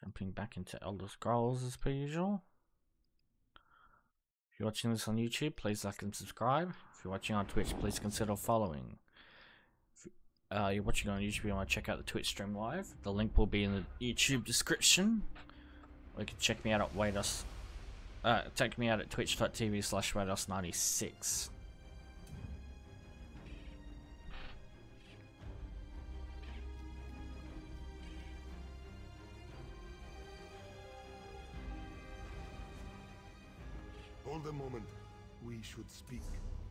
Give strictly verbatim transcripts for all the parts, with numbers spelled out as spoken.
Jumping back into Elder Scrolls as per usual. If you're watching this on YouTube, please like and subscribe. If you're watching on Twitch, please consider following. If uh, you're watching on YouTube, you want to check out the Twitch stream live. The link will be in the YouTube description. Or you can check me out at Waitos. Uh, check me out at twitch.tv slash Waitos96. Hold a moment. We should speak.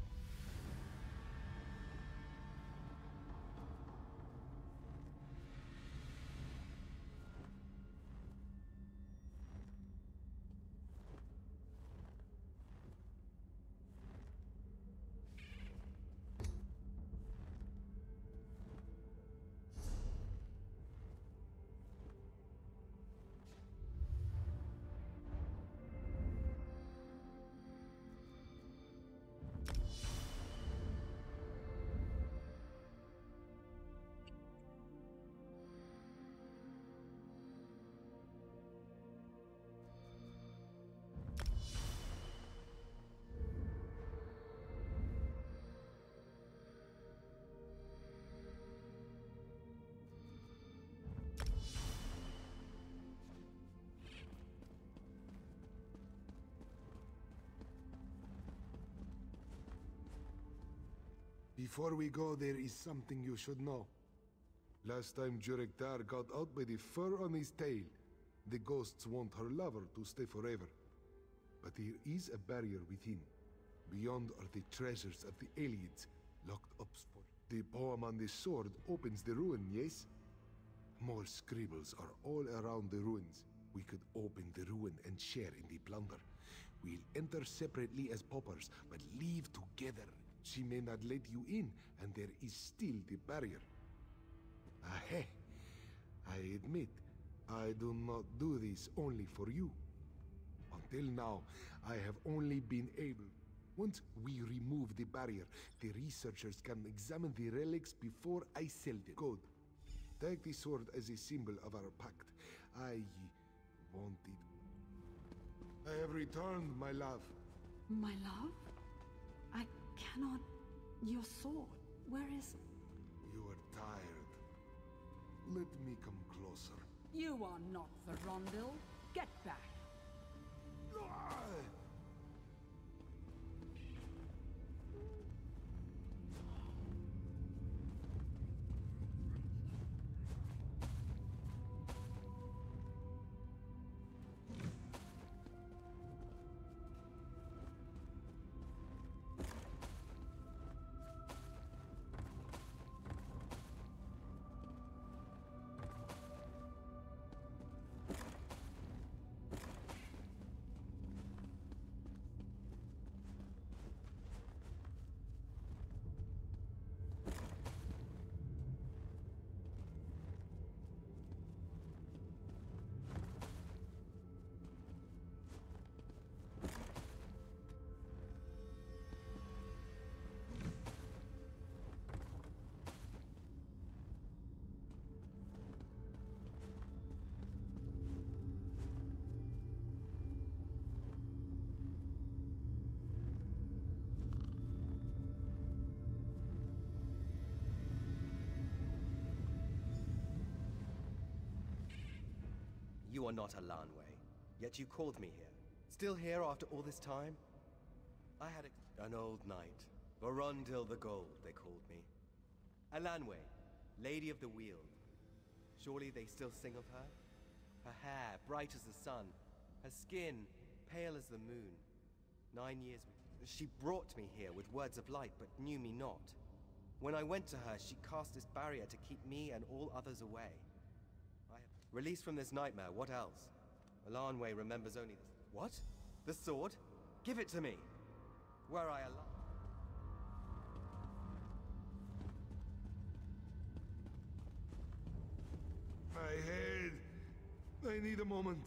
Before we go, there is something you should know. Last time Jurektar got out by the fur on his tail, the ghosts want her lover to stay forever. But there is a barrier within. Beyond are the treasures of the aliens, locked up for... The poem on the sword opens the ruin, yes? More scribbles are all around the ruins. We could open the ruin and share in the plunder. We'll enter separately as paupers, but leave together. She may not let you in, and there is still the barrier. Aheh. I admit, I do not do this only for you. Until now, I have only been able... Once we remove the barrier, the researchers can examine the relics before I sell them. Good. Take the sword as a symbol of our pact. I want it. I have returned, my love. My love? I cannot... Your sword, where is it? You are tired. Let me come closer. You are not Verondil. Get back. Ah! You are not a Lanway, yet you called me here. Still here after all this time? I had a, an old knight. Verondil the Gold, they called me. A Lanway, Lady of the Weald. Surely they still sing of her? Her hair, bright as the sun. Her skin, pale as the moon. Nine years... She brought me here with words of light, but knew me not. When I went to her, she cast this barrier to keep me and all others away. Released from this nightmare, what else? Alanway remembers only this. What? The sword? Give it to me! Were I alive? My head! I need a moment.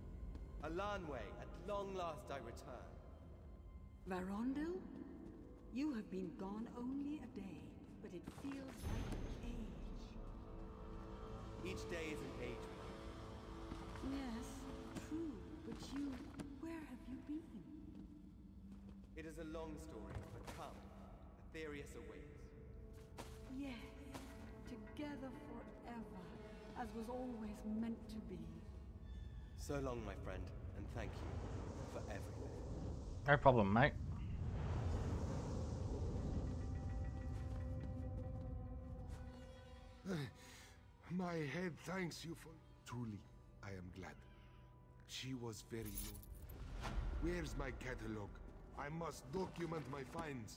Alanway, at long last I return. Verondil? You have been gone only a day, but it feels like an age. Each day is an age. Yes, true, but you... where have you been? It is a long story, but come. Aetherius awaits. Yes, together forever, as was always meant to be. So long, my friend, and thank you for everything. No problem, mate. My head thanks you for... Truly, I am glad. She was very lonely. Where's my catalog? I must document my finds.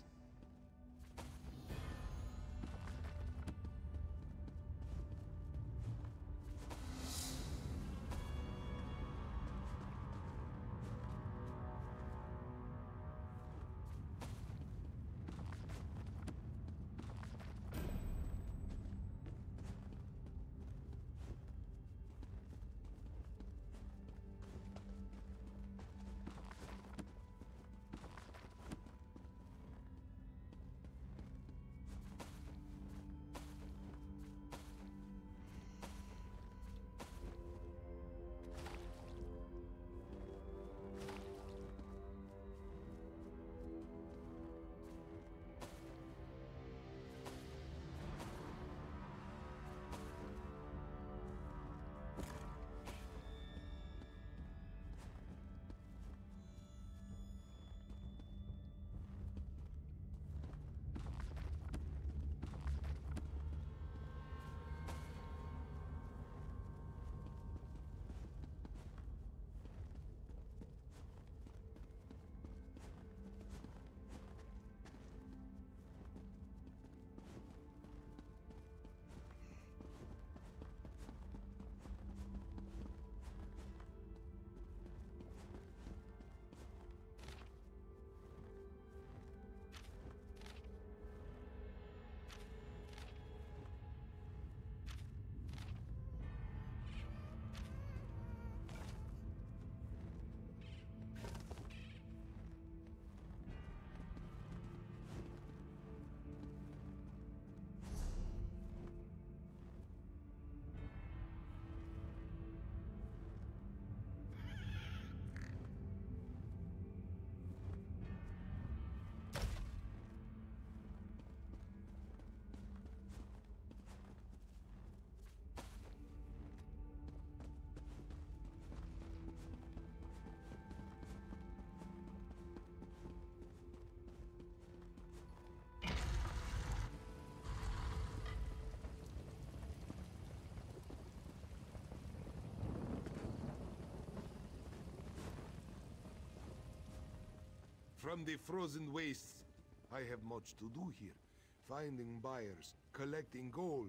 From the frozen wastes, I have much to do here. Finding buyers, collecting gold.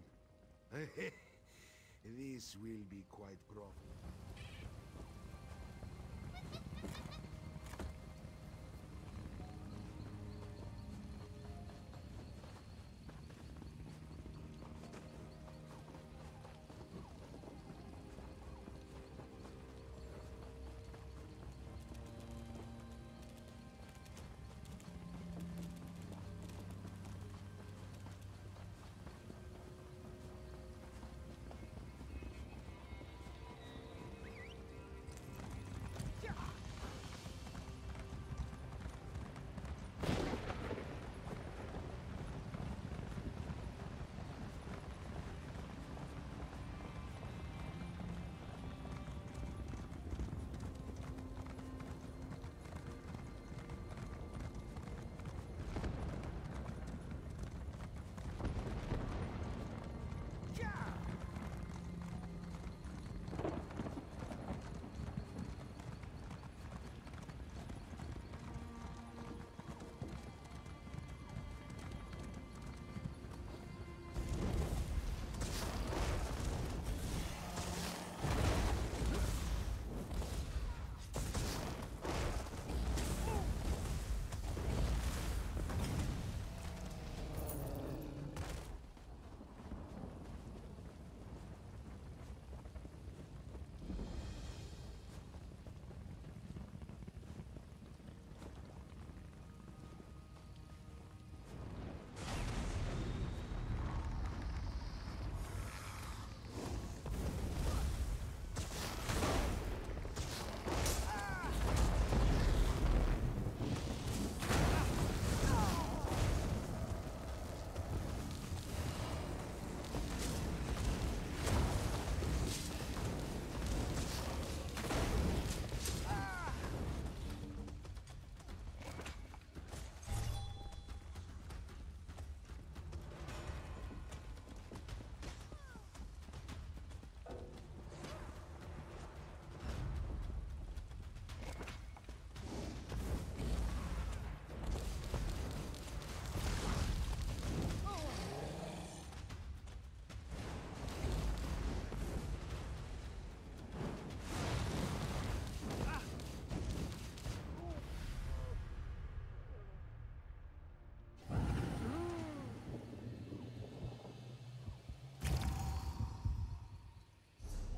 This will be quite profitable.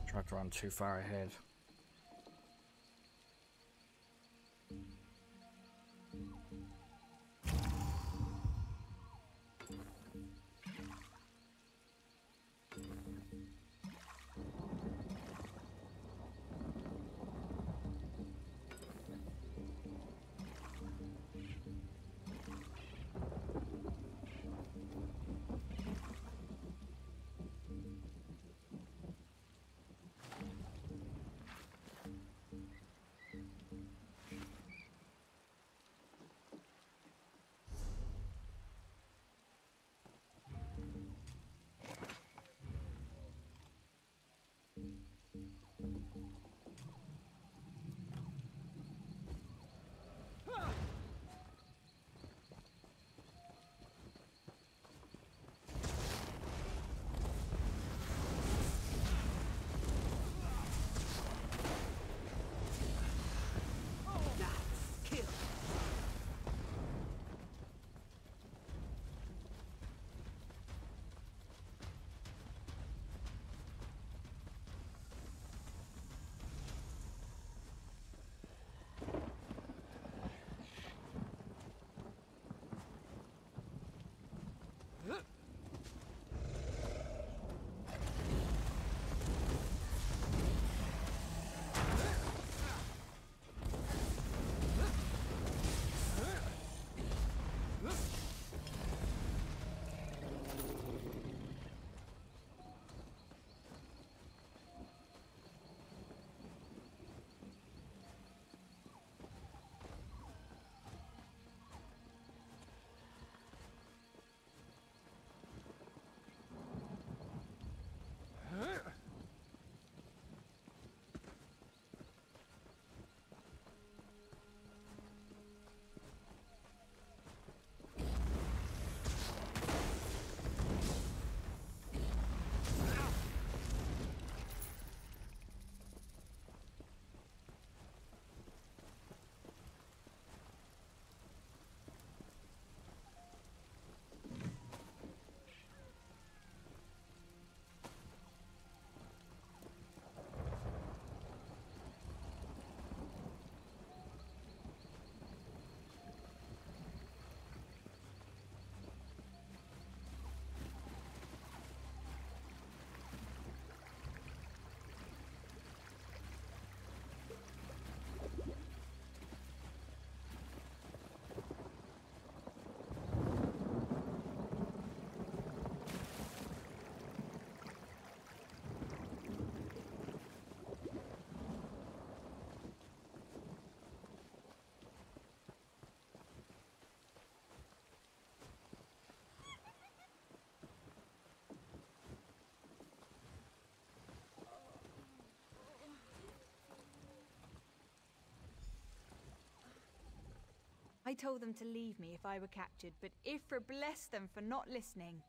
Tried to run too far ahead. I told them to leave me if I were captured, but Ifra blessed them for not listening.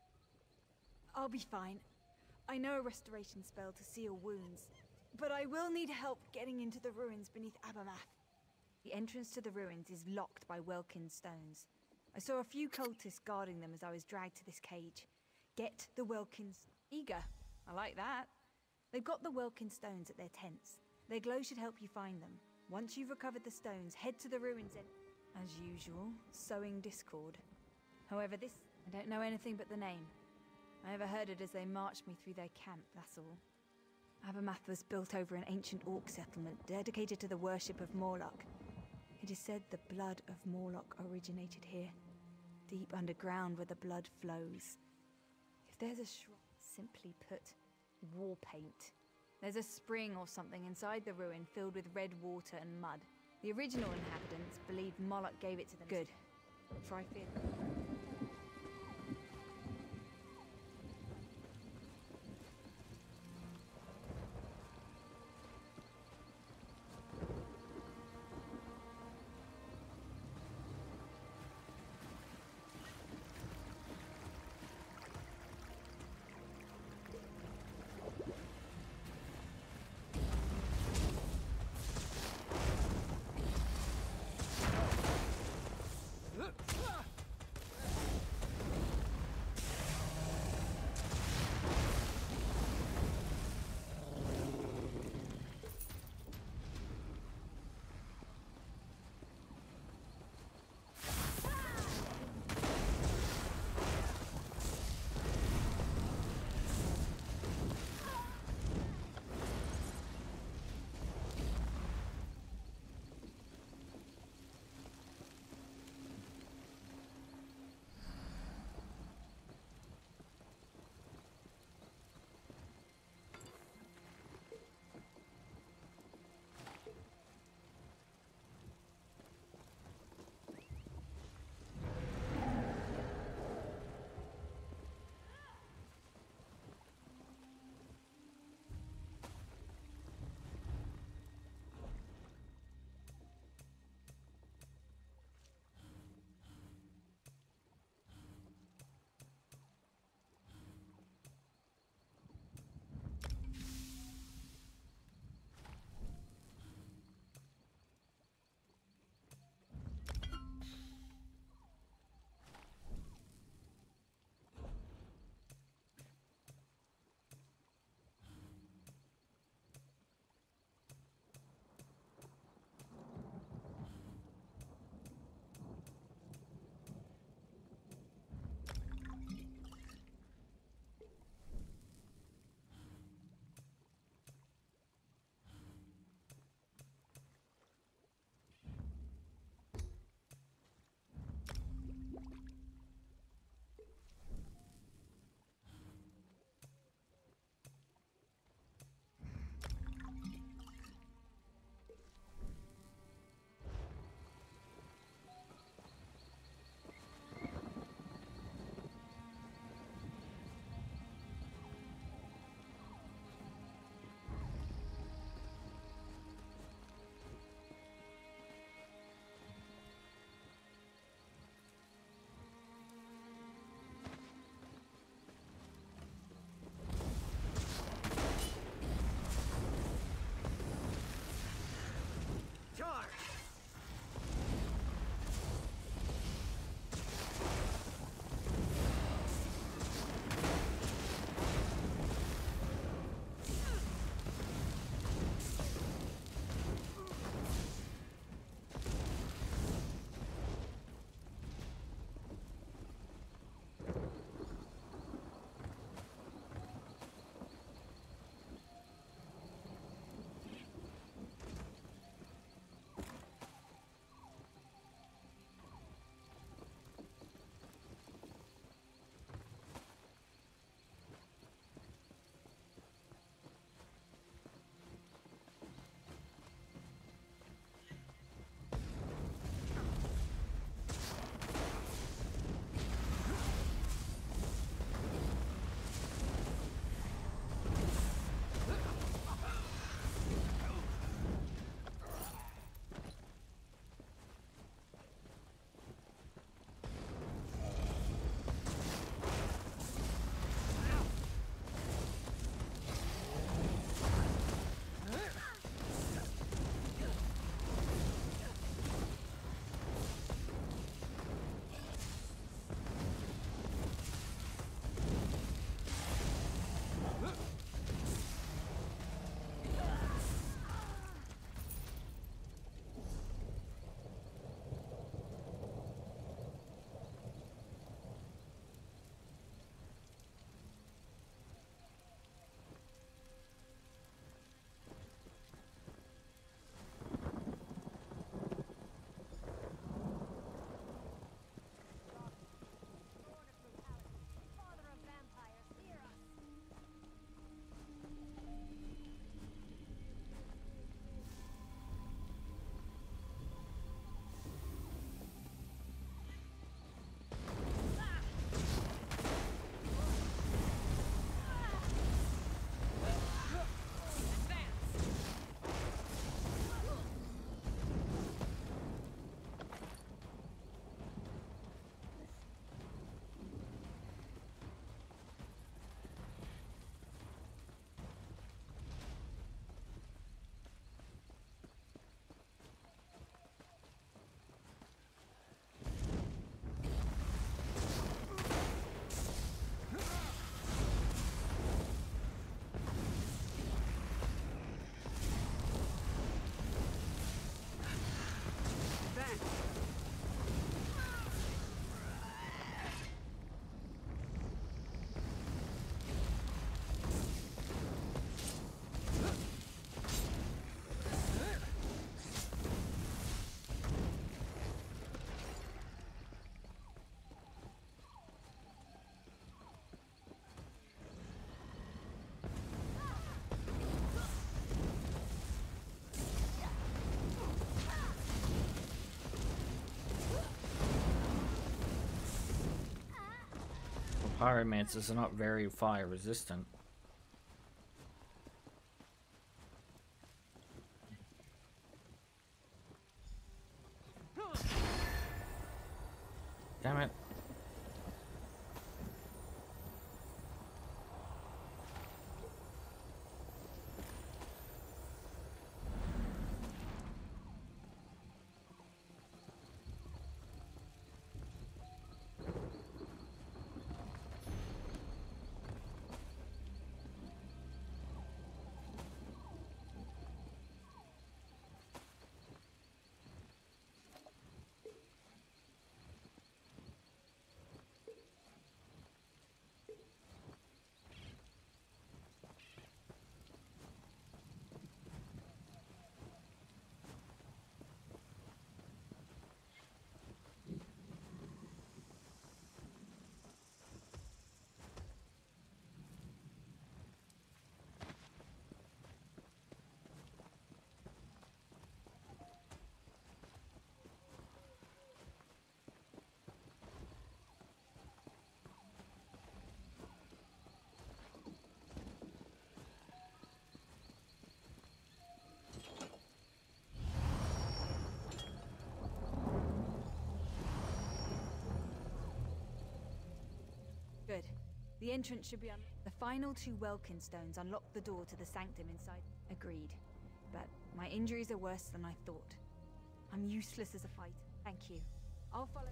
I'll be fine. I know a restoration spell to seal wounds, but I will need help getting into the ruins beneath Abermath. The entrance to the ruins is locked by Welkin stones. I saw a few cultists guarding them as I was dragged to this cage. Get the Welkins. Eager. I like that. They've got the Welkin stones at their tents. Their glow should help you find them. Once you've recovered the stones, head to the ruins and... As usual, sowing discord. However, this... I don't know anything but the name. I overheard it as they marched me through their camp, that's all. Abermath was built over an ancient orc settlement dedicated to the worship of Morlock. It is said the blood of Morlock originated here, deep underground where the blood flows. If there's a shrine, simply put, war paint. There's a spring or something inside the ruin filled with red water and mud. The original inhabitants believed Moloch gave it to them. Good. For I fear... pyromancers are not very fire resistant. Damn it. Good. The entrance should be un- The final two Welkin stones unlock the door to the sanctum inside. Agreed. But my injuries are worse than I thought. I'm useless as a fighter. Thank you. I'll follow.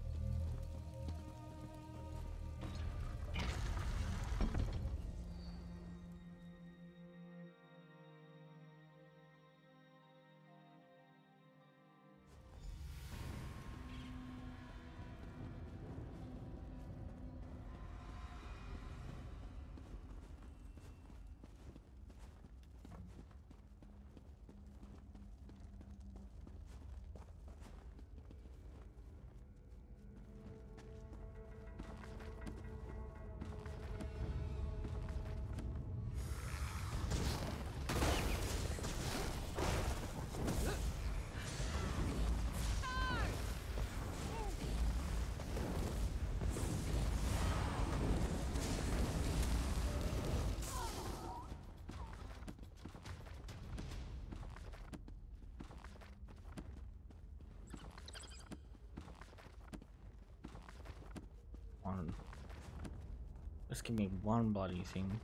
One. Just give me one bloody thing.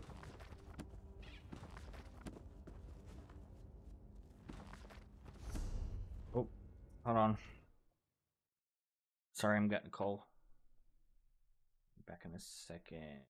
Oh, hold on. Sorry, I'm getting a call. Back in a second.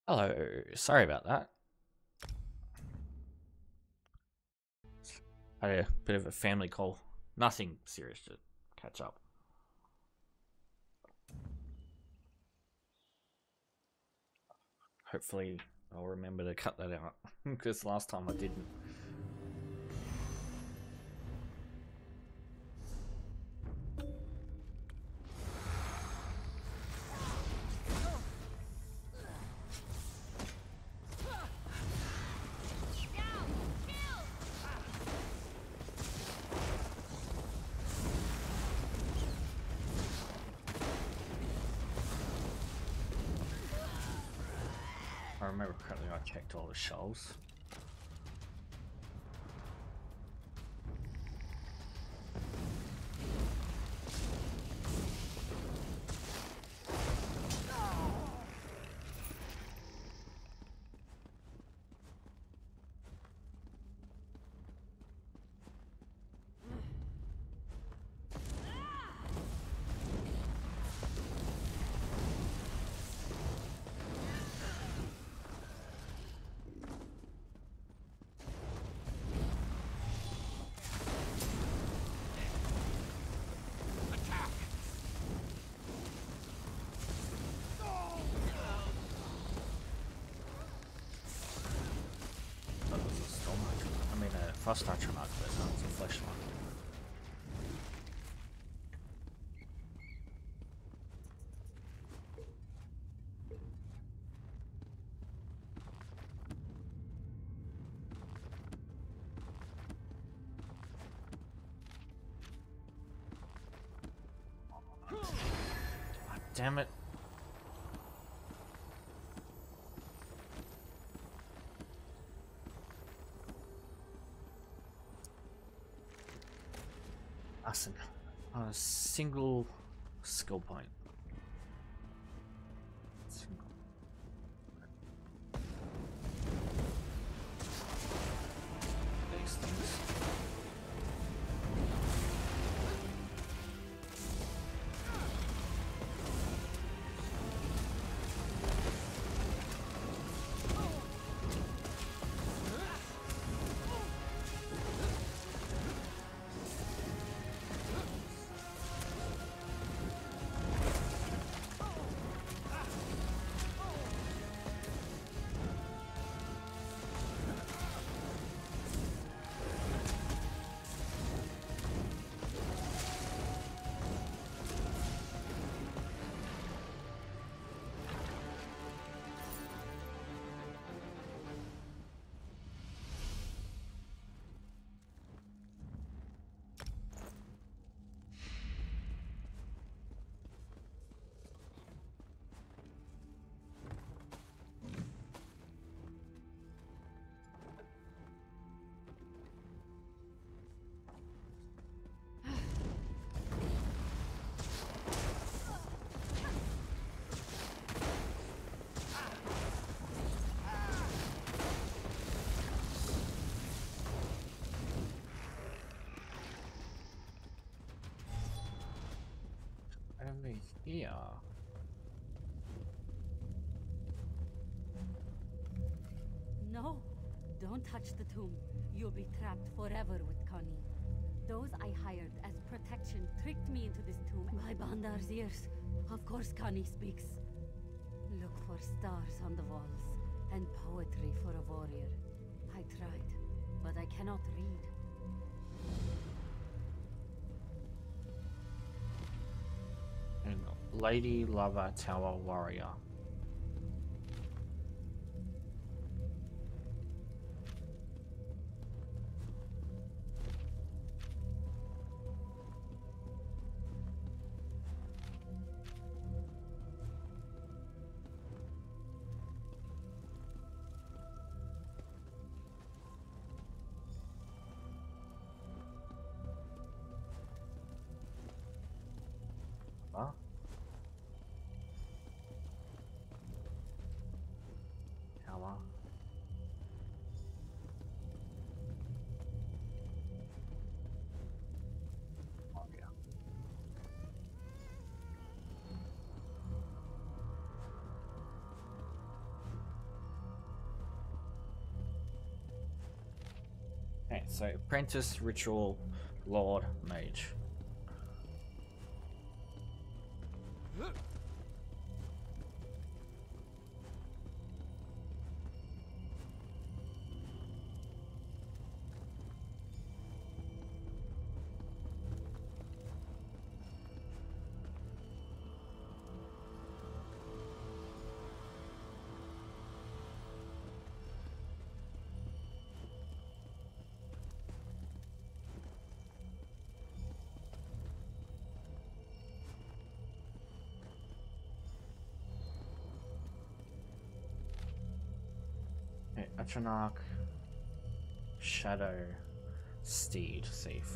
Hello, sorry about that. I had a bit of a family call. Nothing serious, to catch up. Hopefully I'll remember to cut that out, because last time I didn't. I remember correctly, I checked all the shelves. Fast atronach, but no, it's a flesh one. God damn it. Listen, on a single skill point. Single. These things. Over here. No, don't touch the tomb. You'll be trapped forever with Connie. Those I hired as protection tricked me into this tomb by Bandar's ears. Of course Connie speaks. Look for stars on the walls, and poetry for a warrior. I tried, but I cannot read. And Lady Lava Tower Warrior. Huh? So, apprentice, ritual, lord, mage. Okay, Atronach, Shadow, Steed, safe.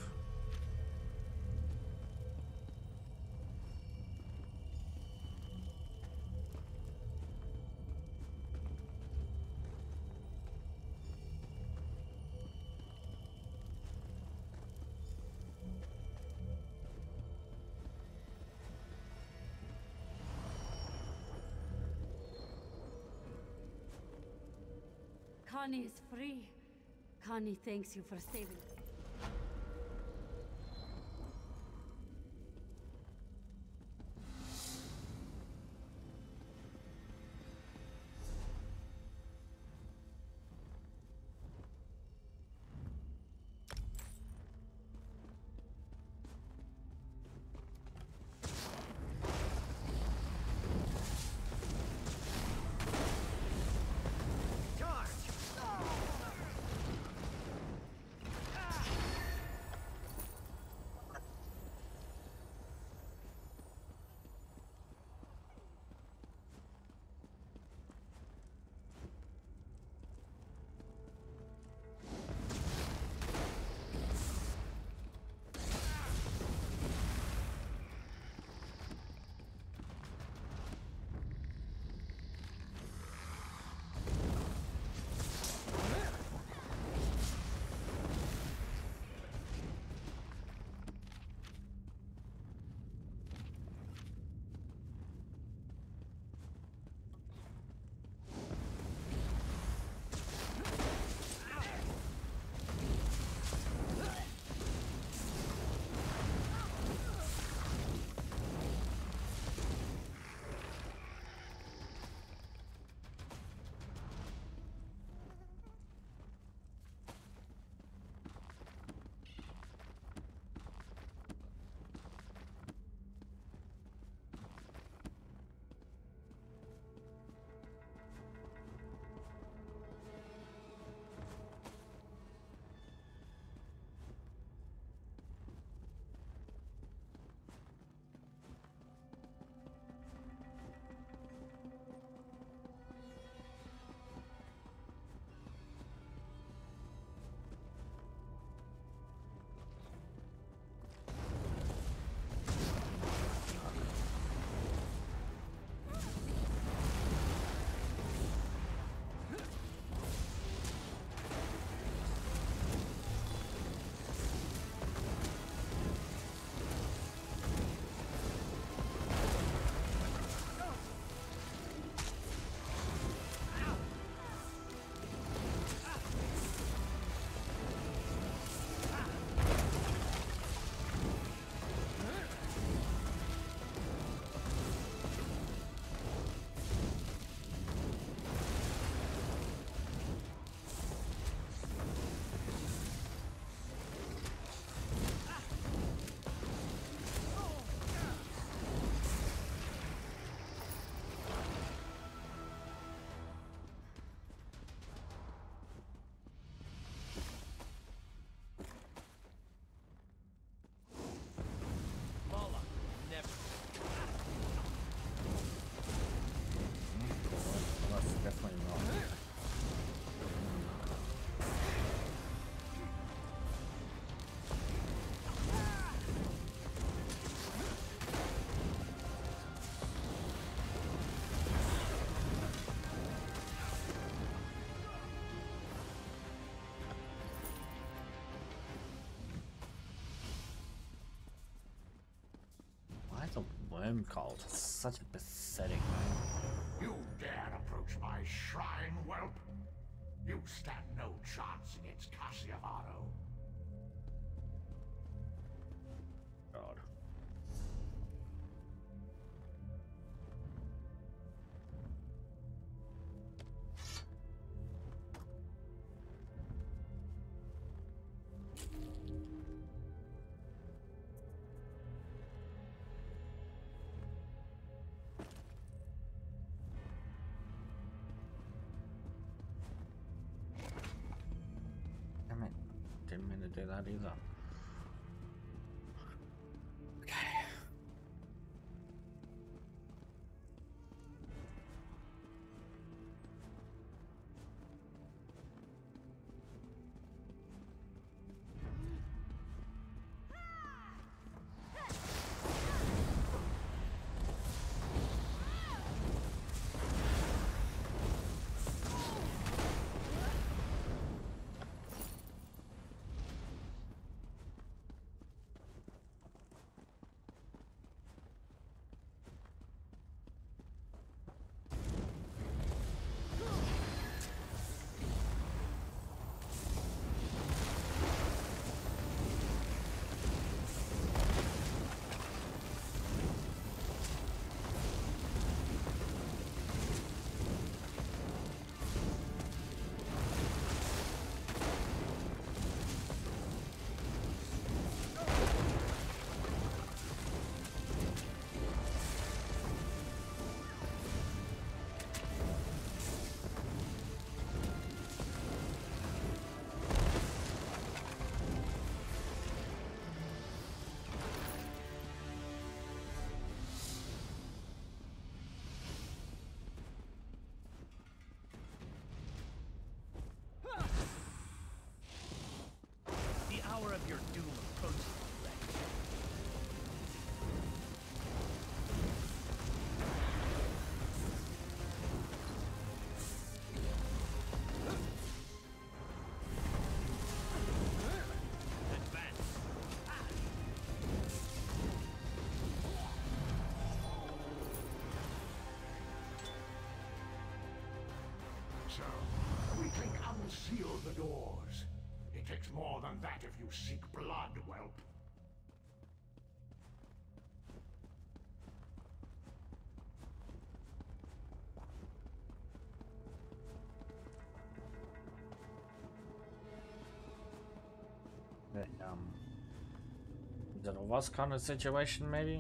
Connie is free. Connie thanks you for saving. Worm cult. Such a pathetic name. You dare approach my shrine, whelp? You stand no chance against Cassiavaro. god. Damn it. Didn't mean to do that either. Okay. The hour of your doom approaches, Rex. Advance. So, we think unseal the doors. It takes more than that if you seek blood, whelp. Um, is it a was kind of situation, maybe?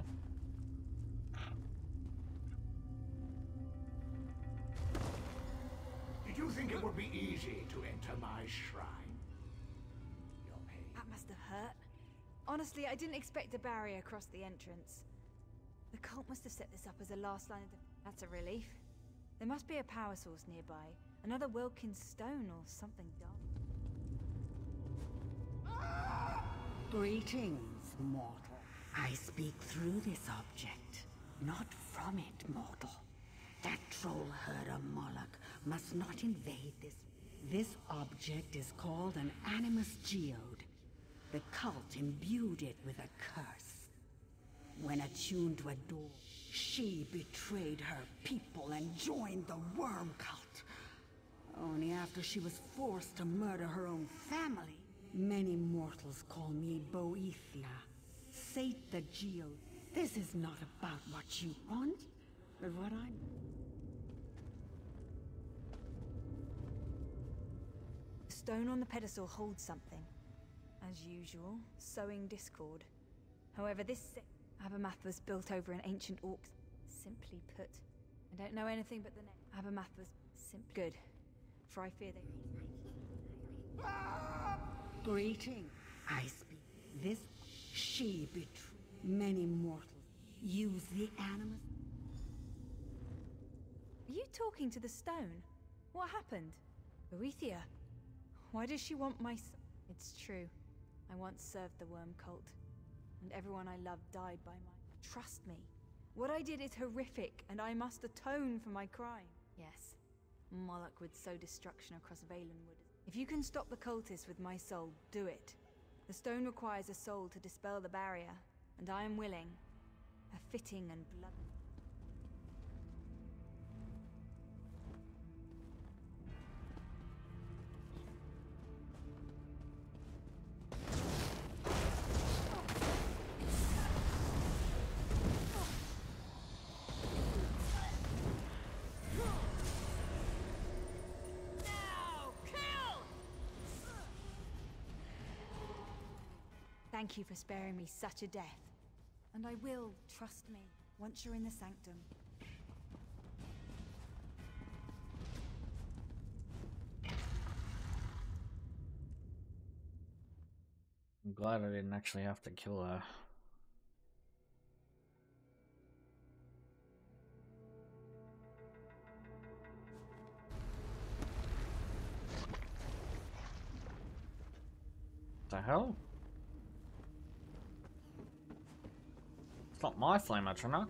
Did you think it would be easy to enter my shrine? Your pain. That must have hurt. Honestly, I didn't expect a barrier across the entrance. The cult must have set this up as a last line of defense. That's a relief. There must be a power source nearby. Another Wilkins stone or something dumb. Greetings, mortal. I speak through this object, not from it, mortal. That troll herder Moloch must not invade this. This object is called an Animus Geode. The cult imbued it with a curse. When attuned to a door, she betrayed her people and joined the worm cult. Only after she was forced to murder her own family. Many mortals call me Boethia. Sate the Geode. This is not about what you want, but what I... The stone on the pedestal holds something. As usual, sowing discord. However, this Abermath was built over an ancient orc. Simply put, I don't know anything but the name. Abermath was simply good, for I fear they... Greeting. I speak. This she betrayed. Many mortals use the animus. Are you talking to the stone? What happened? Boethia? Why does she want my son? It's true. I once served the worm cult, and everyone I loved died by my... Trust me. What I did is horrific, and I must atone for my crime. Yes. Moloch would sow destruction across Valenwood. If you can stop the cultists with my soul, do it. The stone requires a soul to dispel the barrier, and I am willing. A fitting and blood... Thank you for sparing me such a death. And I will, trust me, once you're in the sanctum. I'm glad I didn't actually have to kill her. The hell? It's not my flame-atronach.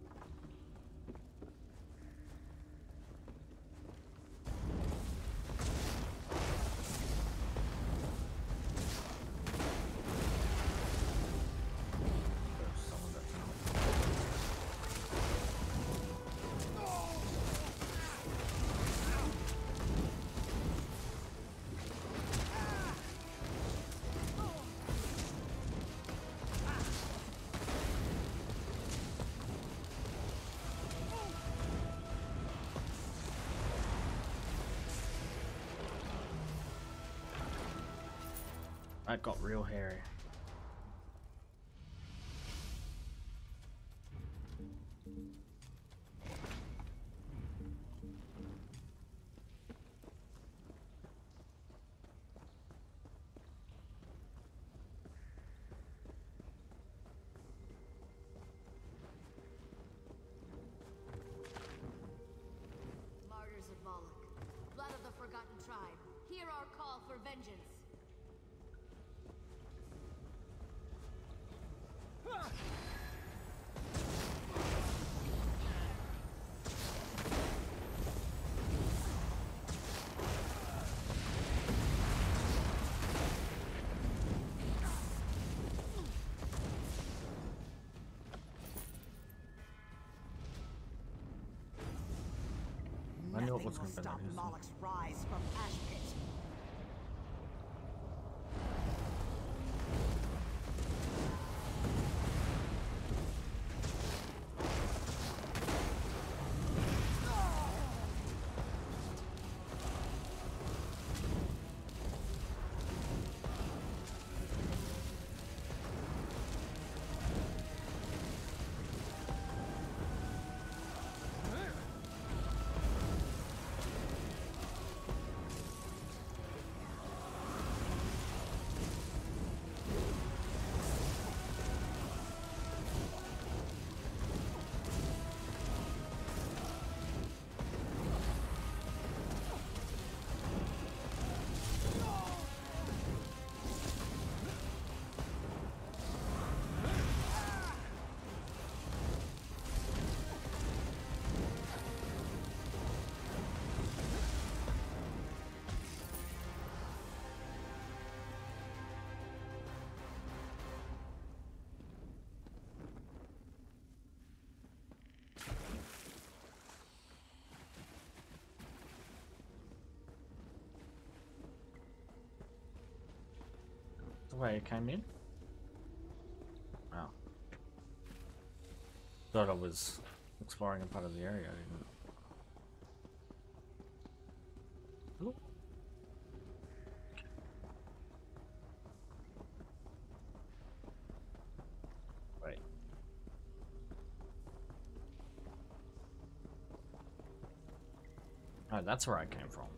That got real hairy. Martyrs of Moloch, blood of the forgotten tribe, hear our call for vengeance. I knew it Nothing was will going to be stop like this. Moloch's rise from Ash Pit. The way it came in? Oh. Thought I was exploring a part of the area, I didn't. Ooh. Wait. Oh, that's where I came from.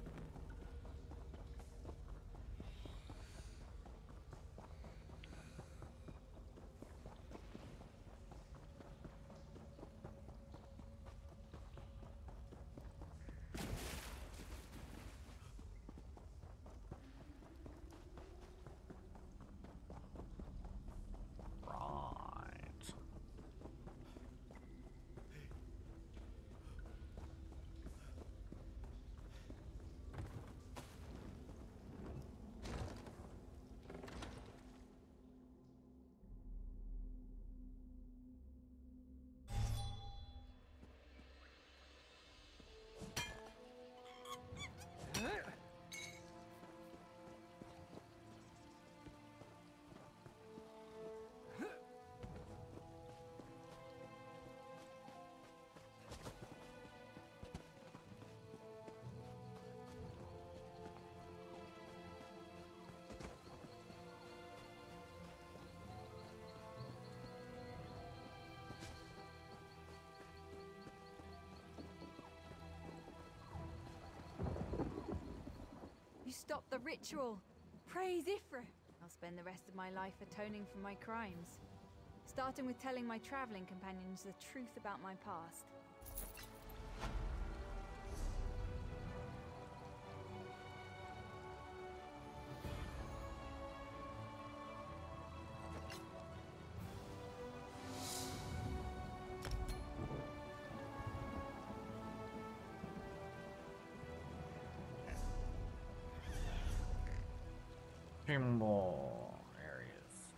stop the ritual. Praise Ifra. I'll spend the rest of my life atoning for my crimes. Starting with telling my traveling companions the truth about my past. Two more areas.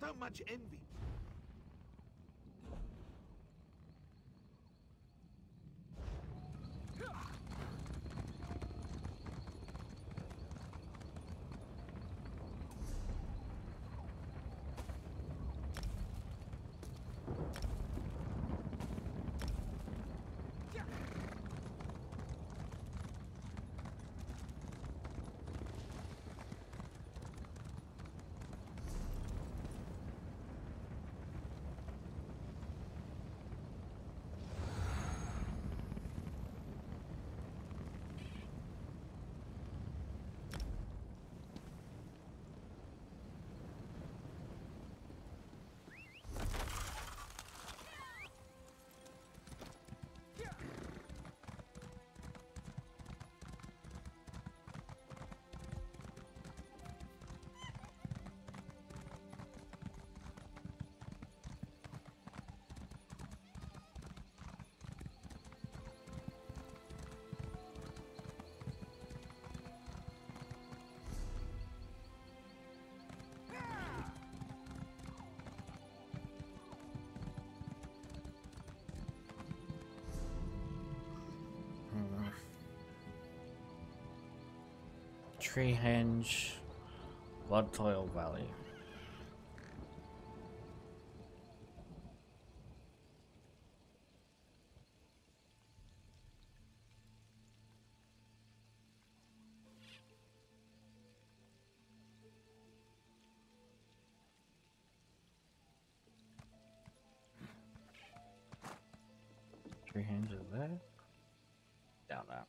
so much envy. Treehenge, Bloodtoil Valley. Treehenge is there? Down there.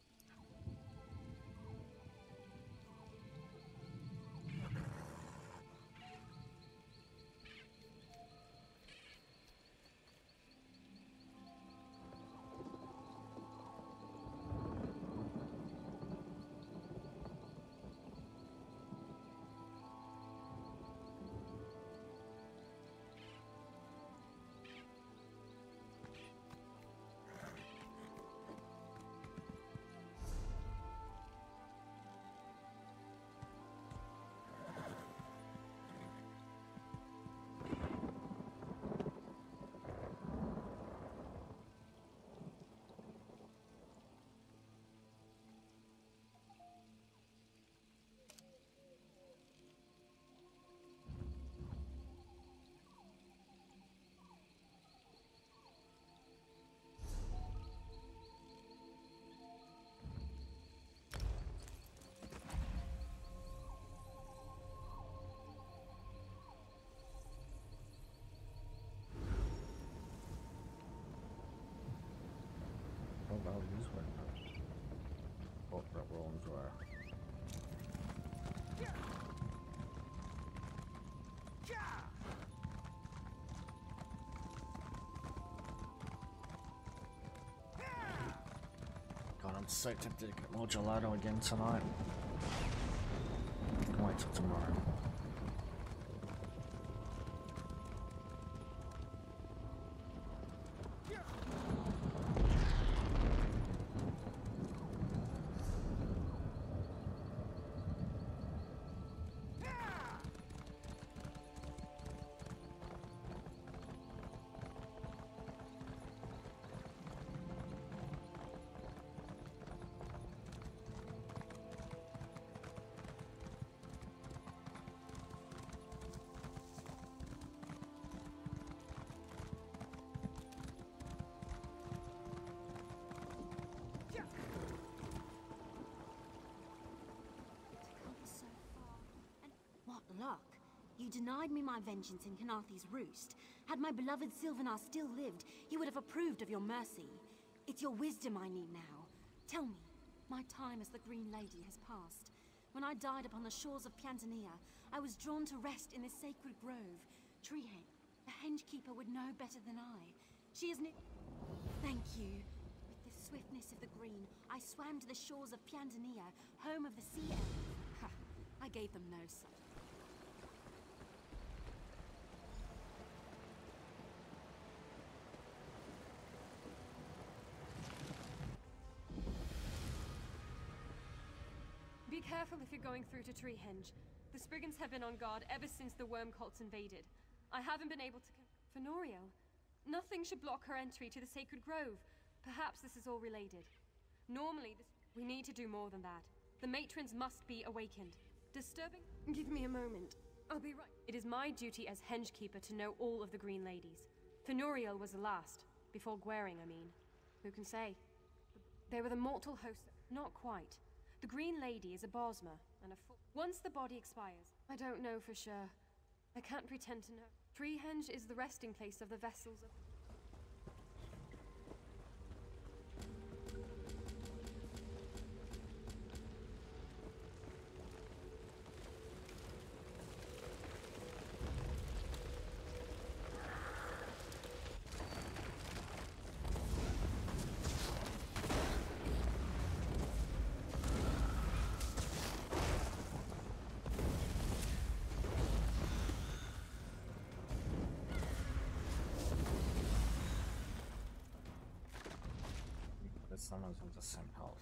What about this one? What the wrongs were. God, I'm so tempted to get more gelato again tonight. Can't wait till tomorrow. Luck. You denied me my vengeance in Kanathi's roost. Had my beloved Sylvanar still lived, he would have approved of your mercy. It's your wisdom I need now. Tell me, my time as the Green Lady has passed. When I died upon the shores of Piantania, I was drawn to rest in this sacred grove. Treehenge, the hengekeeper would know better than I. She is ni- Thank you. With the swiftness of the Green, I swam to the shores of Piantania, home of the Sea Elf. Ha! I gave them no such. Be careful if you're going through to Treehenge. The Spriggans have been on guard ever since the worm cults invaded. I haven't been able to con- Fenoriel. Nothing should block her entry to the sacred grove. Perhaps this is all related. Normally, this we need to do more than that. The matrons must be awakened. Disturbing? Give me a moment. I'll be right. It is my duty as hengekeeper to know all of the Green Ladies. Fenoriel was the last. Before Gwaring, I mean. Who can say? They were the mortal host. Not quite. The Green Lady is a Bosma, and a full. Once the body expires, I don't know for sure. I can't pretend to know. Treehenge is the resting place of the vessels of... Someone's with the same health.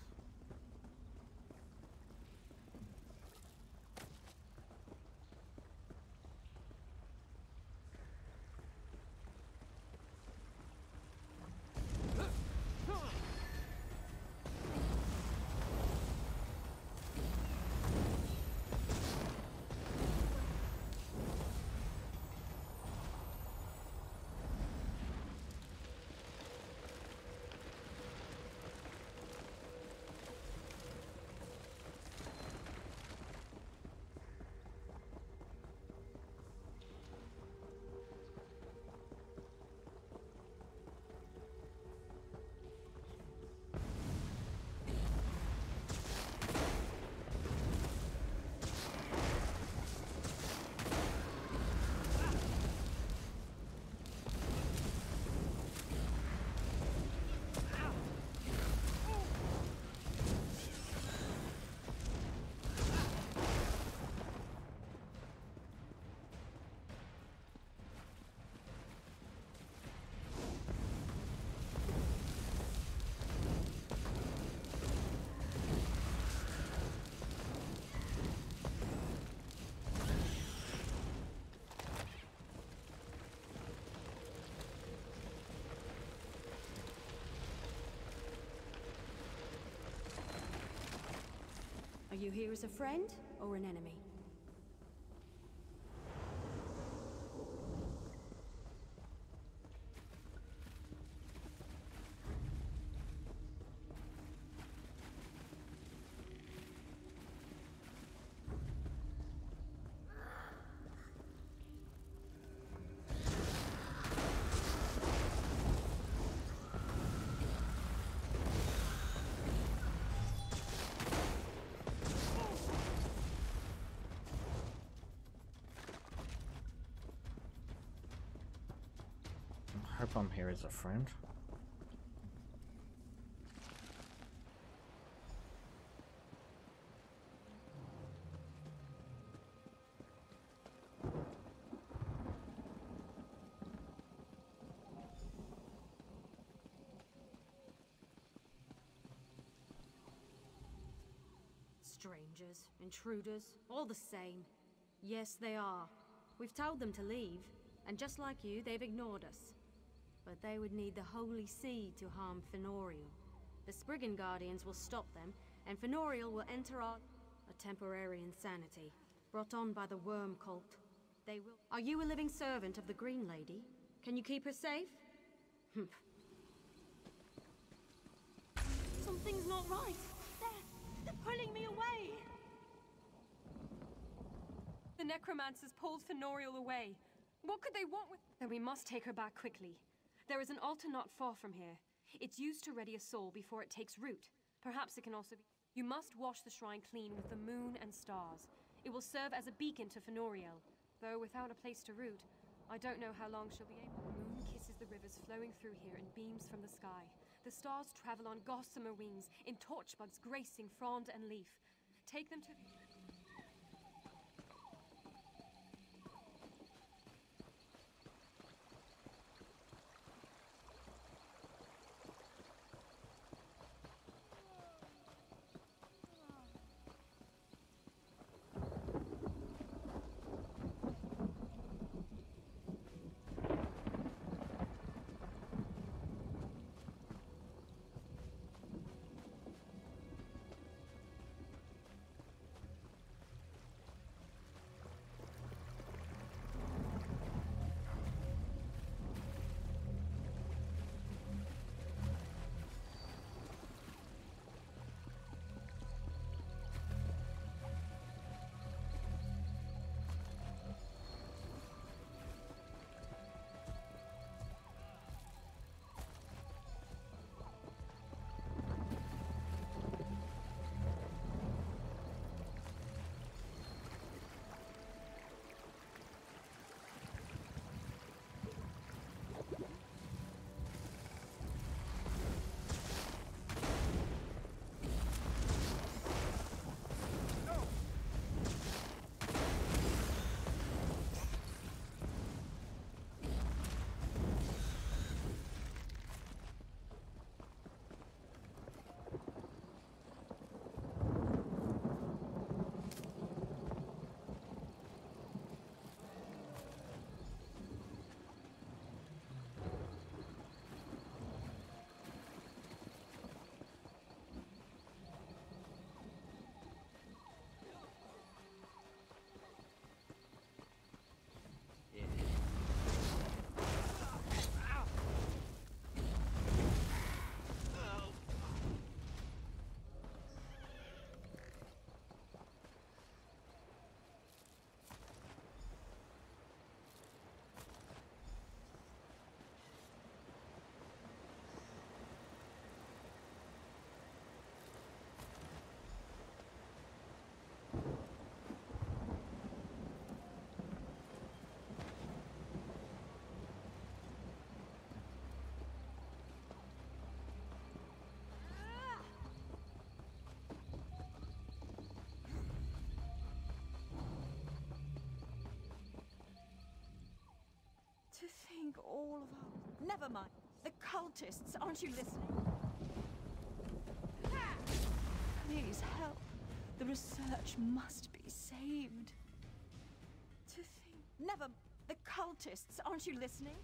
Are you here as a friend or an enemy? I hope I'm here as a friend. Strangers, intruders, all the same. Yes, they are. We've told them to leave, and just like you, they've ignored us. But they would need the Holy See to harm Fenoriel. The Spriggan Guardians will stop them, and Fenoriel will enter our... a temporary insanity, brought on by the worm cult. They will... Are you a living servant of the Green Lady? Can you keep her safe? Humph. Something's not right. They're... they're pulling me away. The necromancers pulled Fenoriel away. What could they want with... Then we must take her back quickly. There is an altar not far from here. It's used to ready a soul before it takes root. Perhaps it can also be... You must wash the shrine clean with the moon and stars. It will serve as a beacon to Fenoriel. Though without a place to root, I don't know how long she'll be able... The moon kisses the rivers flowing through here in beams from the sky. The stars travel on gossamer wings, in torchbugs gracing frond and leaf. Take them to... think all of our... Never mind. The cultists, aren't you listening? Please help. The research must be saved. To think... Never... The cultists, aren't you listening?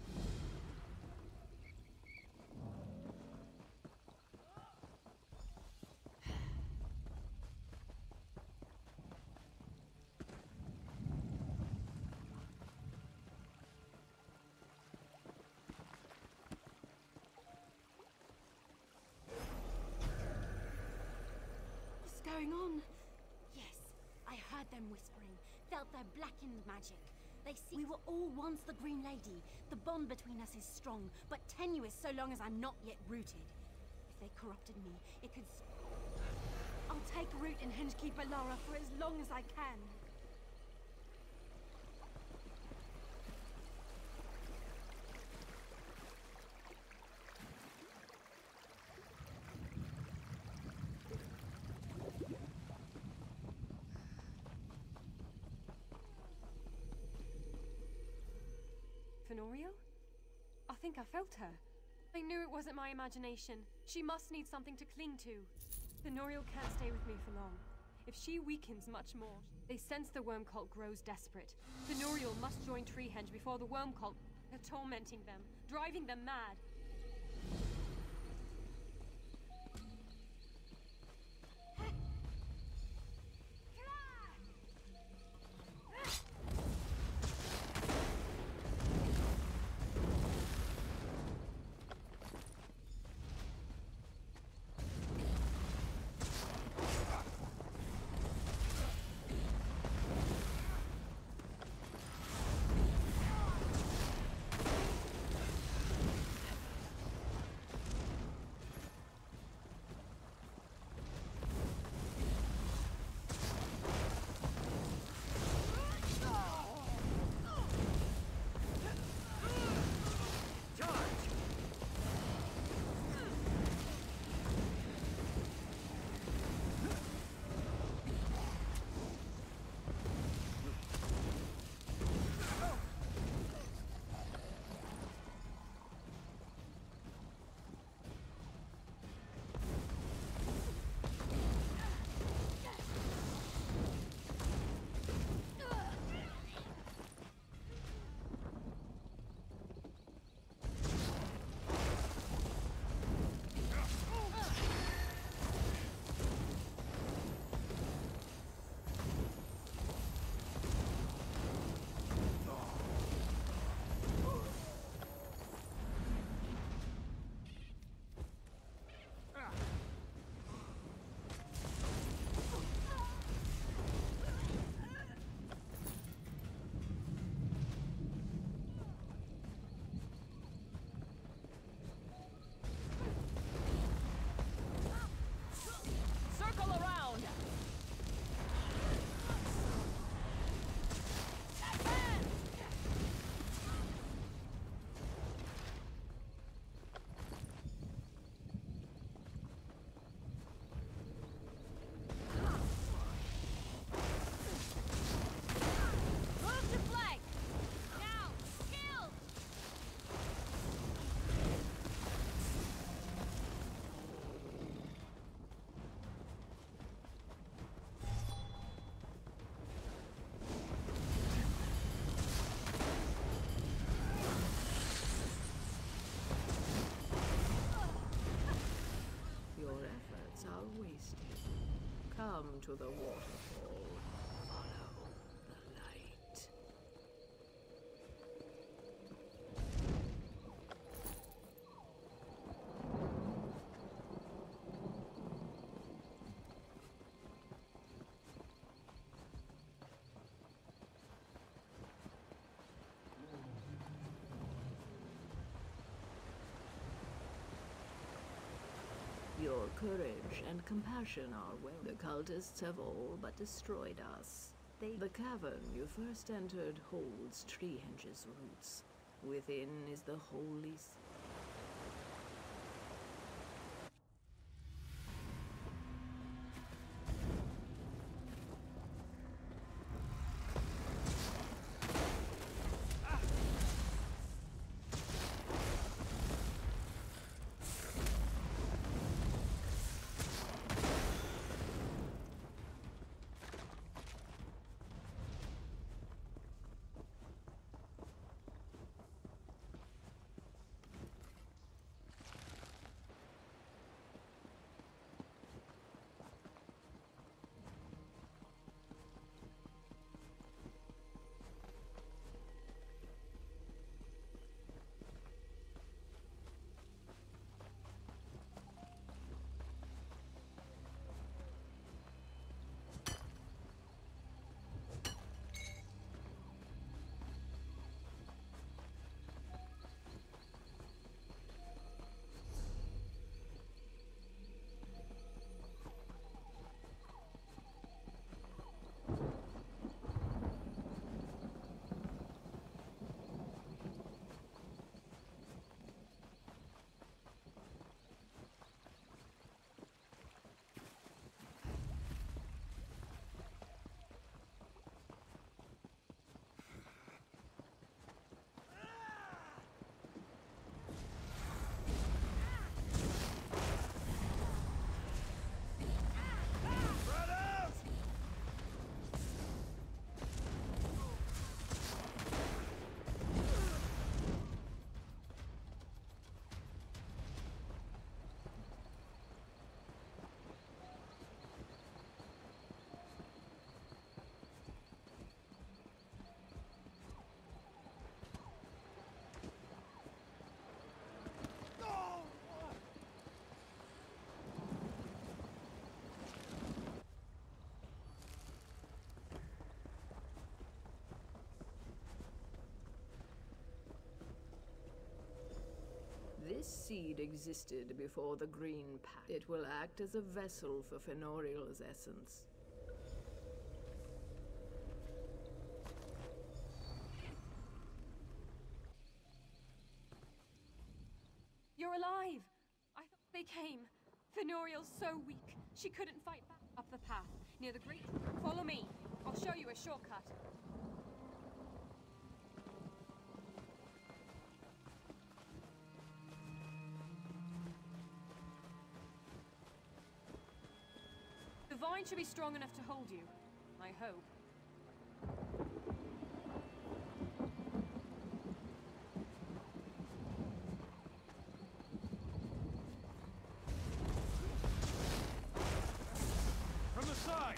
Going on? Yes, I heard them whispering, felt their blackened magic. They see we were all once the Green Lady. The bond between us is strong, but tenuous so long as I'm not yet rooted. If they corrupted me, it could... I'll take root in Hengekeeper Lara for as long as I can. Fenorio? I think I felt her. I knew it wasn't my imagination. She must need something to cling to. Fenorio can't stay with me for long. If she weakens much more, they sense the worm cult grows desperate. Fenorio must join Treehenge before the worm cult are tormenting them, driving them mad. Come to the waterfall. Follow the light. Your courage and compassion are well. The cultists have all but destroyed us. They the cavern you first entered holds Treehenge's roots. Within is the holy... This seed existed before the green pact. It will act as a vessel for Fenorial's essence. You're alive! I thought they came. Fenorial's so weak, she couldn't fight back. Up the path, near the great... Follow me. I'll show you a shortcut. The vine should be strong enough to hold you. I hope. From the side!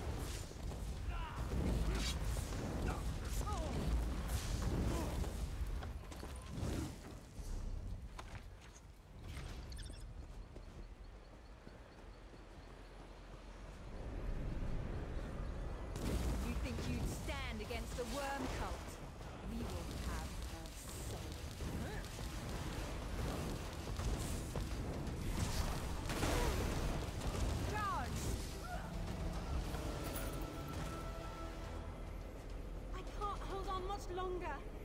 You think you'd stand against the worm cult? We will have her say. Charge! I can't hold on much longer.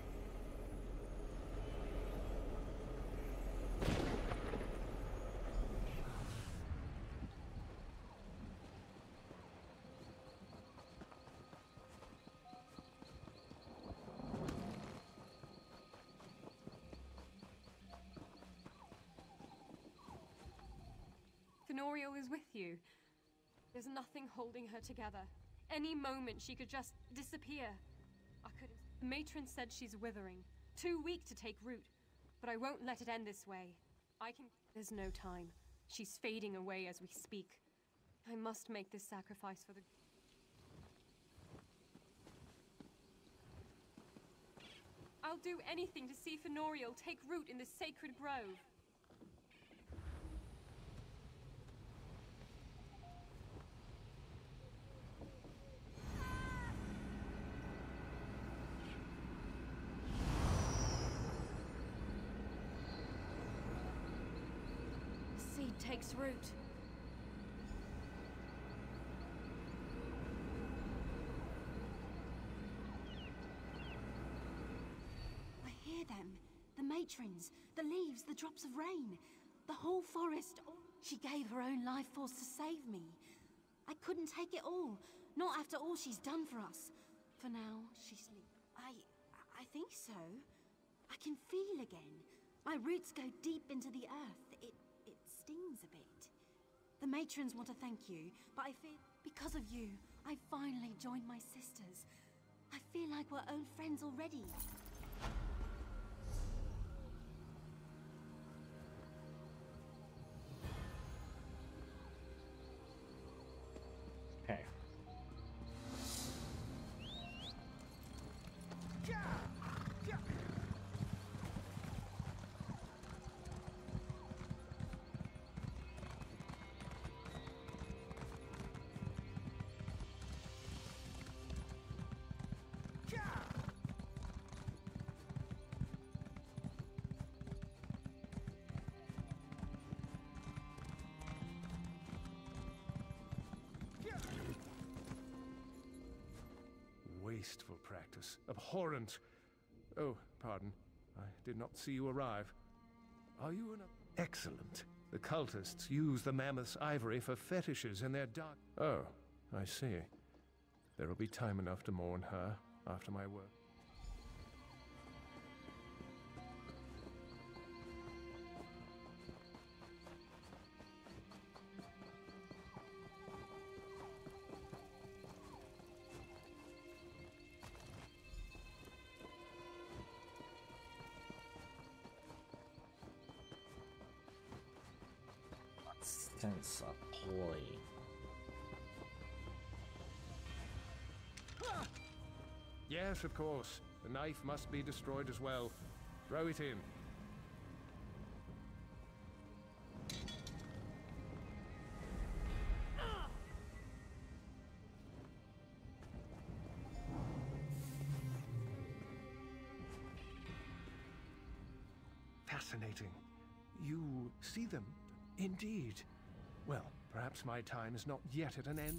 Fenorial is with you. There's nothing holding her together. Any moment she could just disappear. I couldn't. The matron said she's withering, too weak to take root. But I won't let it end this way. I can. There's no time. She's fading away as we speak. I must make this sacrifice for the. I'll do anything to see Fenorial take root in this sacred grove. The seed takes root. I hear them. The matrons, the leaves, the drops of rain. The whole forest. Oh, she gave her own life force to save me. I couldn't take it all. Not after all she's done for us. For now, she's... I... I think so. I can feel again. My roots go deep into the earth. It... it stings a bit. The matrons want to thank you, but I feel... because of you, I finally joined my sisters. I feel like we're old friends already. Okay. Wasteful practice. Abhorrent. Oh, pardon. I did not see you arrive. Are you an... Excellent. The cultists use the mammoth's ivory for fetishes in their dark... Oh, I see. There will be time enough to mourn her after my work. Sense a ploy. Yes, of course. The knife must be destroyed as well. Throw it in. Fascinating. You see them? Indeed. Well, perhaps my time is not yet at an end.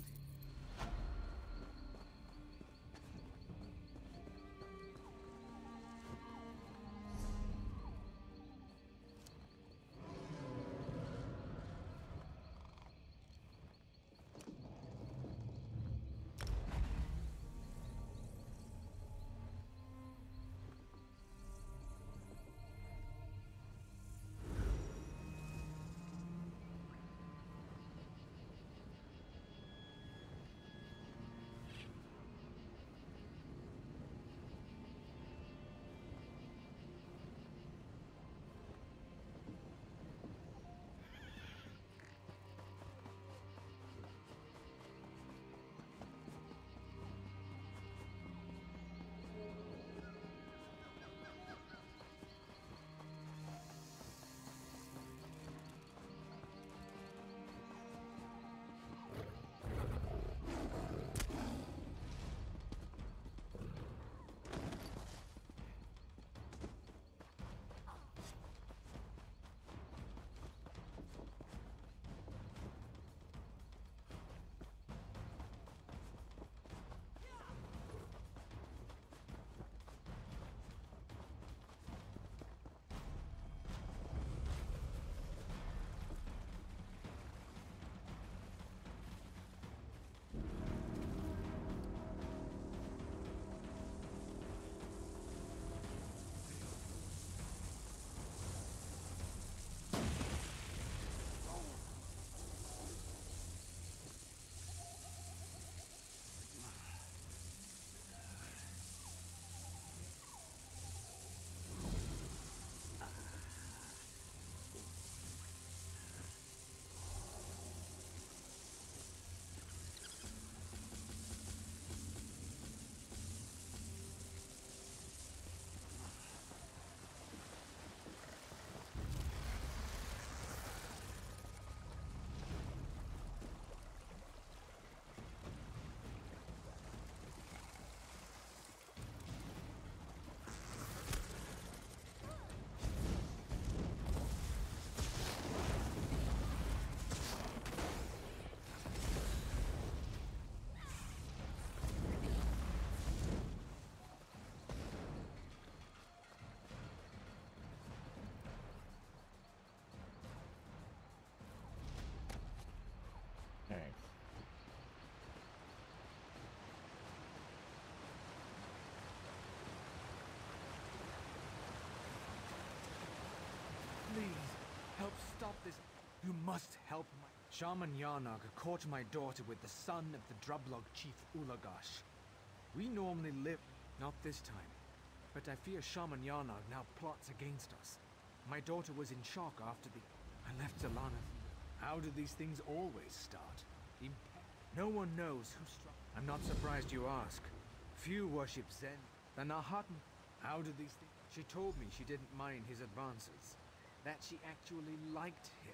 Please, help stop this. You must help my... Shaman Yarnog caught my daughter with the son of the Drublog chief Ulagash. We normally live... Not this time. But I fear Shaman Yarnog now plots against us. My daughter was in shock after the... I left Zalanath. How do these things always start? Imp no one knows who struck... I'm not surprised you ask. Few worship Zen. The Nahatn... How do these things... She told me she didn't mind his advances. That she actually liked him.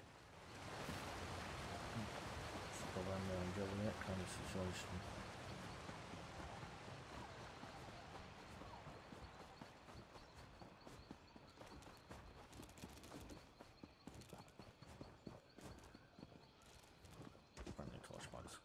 That kind of situation. Friendly torchbox.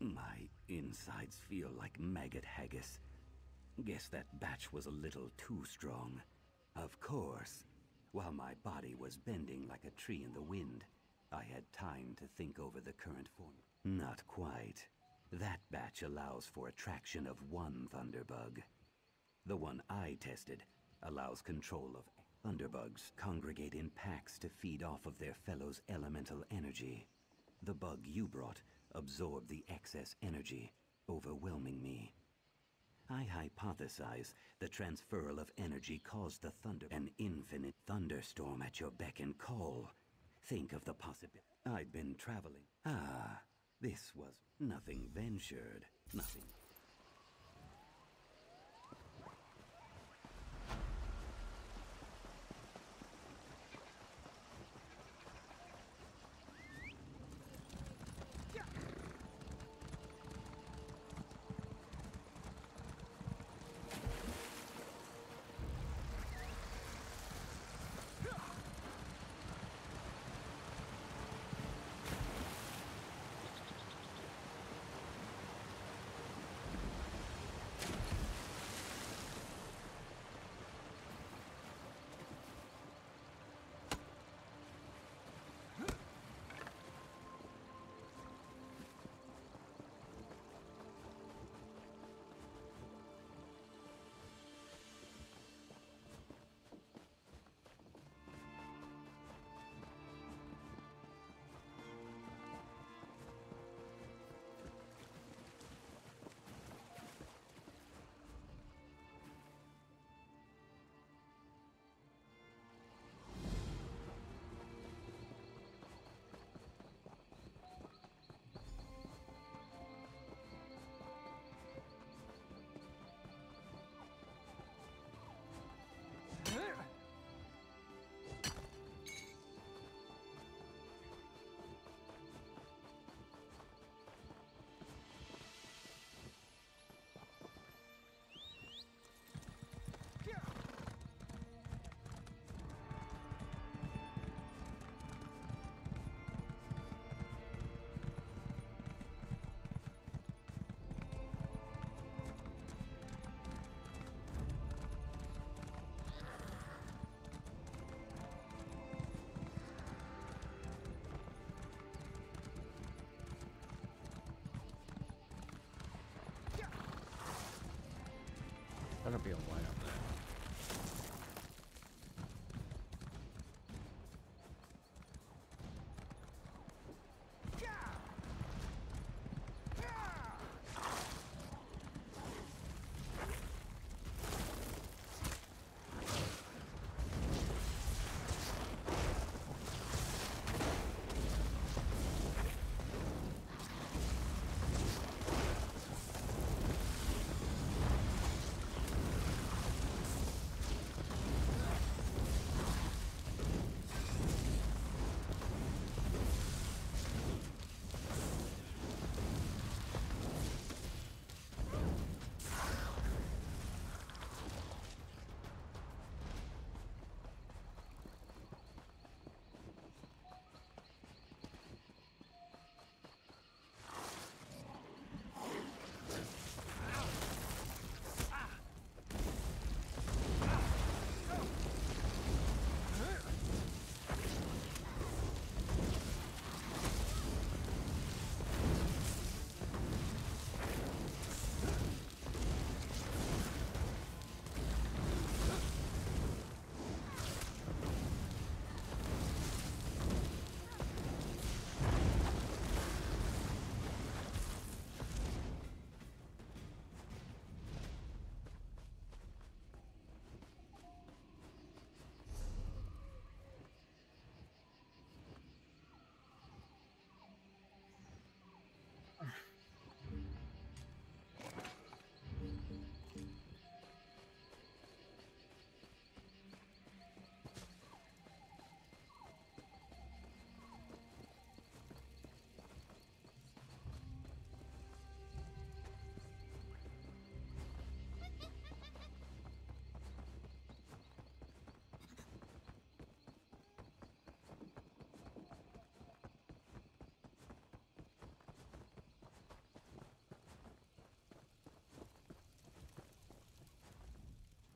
My insides feel like maggot haggis. Guess that batch was a little too strong. Of course. While my body was bending like a tree in the wind, I had time to think over the current form. Not quite. That batch allows for attraction of one thunderbug. The one I tested allows control of thunderbugs. Congregate in packs to feed off of their fellows' elemental energy. The bug you brought absorbed the excess energy, overwhelming me. I hypothesize the transferal of energy caused the thunder, an infinite thunderstorm at your beck and call. Think of the possibility. I'd been traveling. Ah, this was nothing ventured, nothing. That'll be a way up there.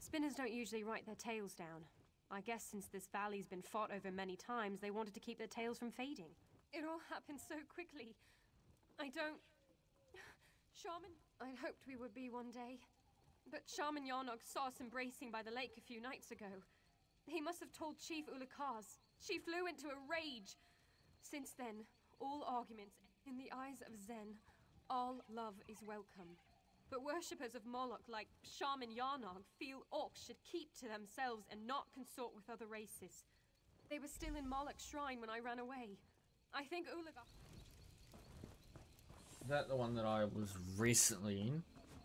Spinners don't usually write their tails down. I guess since this valley's been fought over many times, they wanted to keep their tails from fading. It all happened so quickly. I don't... Shaman... I hoped we would be one day. But Shaman Yarnog saw us embracing by the lake a few nights ago. He must have told Chief Ulukaz. She flew into a rage. Since then, all arguments, in the eyes of Zen, all love is welcome. But worshippers of Moloch like Shaman Yarnog feel orcs should keep to themselves and not consort with other races. They were still in Moloch's shrine when I ran away. I think Ulugaz... Is that the one that I was recently in?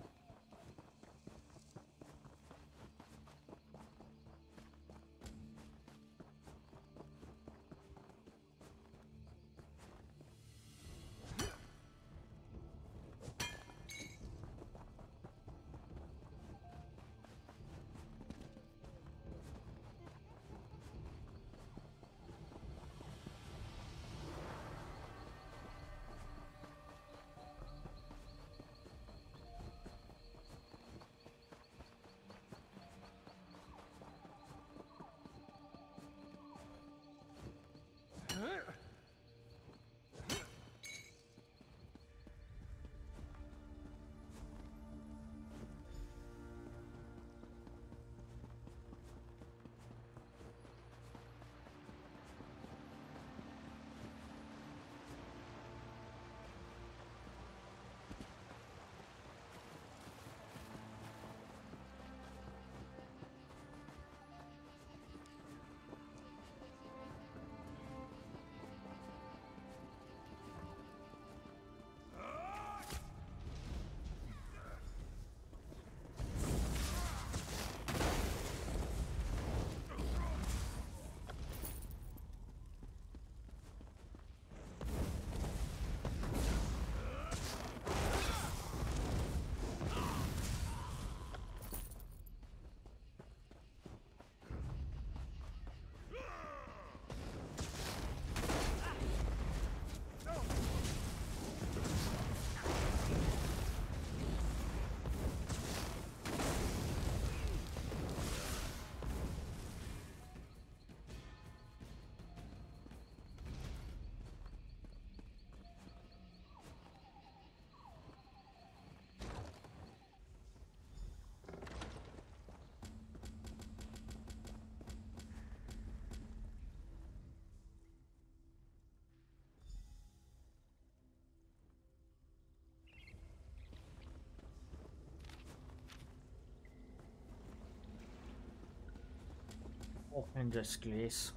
Open this place.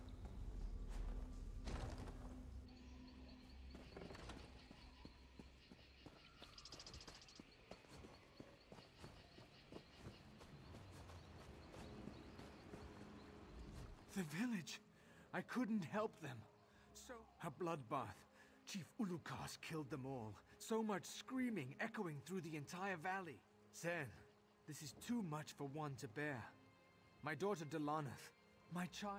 The village! I couldn't help them. So... A bloodbath. Chief Ulukaz killed them all. So much screaming echoing through the entire valley. Zen, this is too much for one to bear. My daughter Delanath, my child.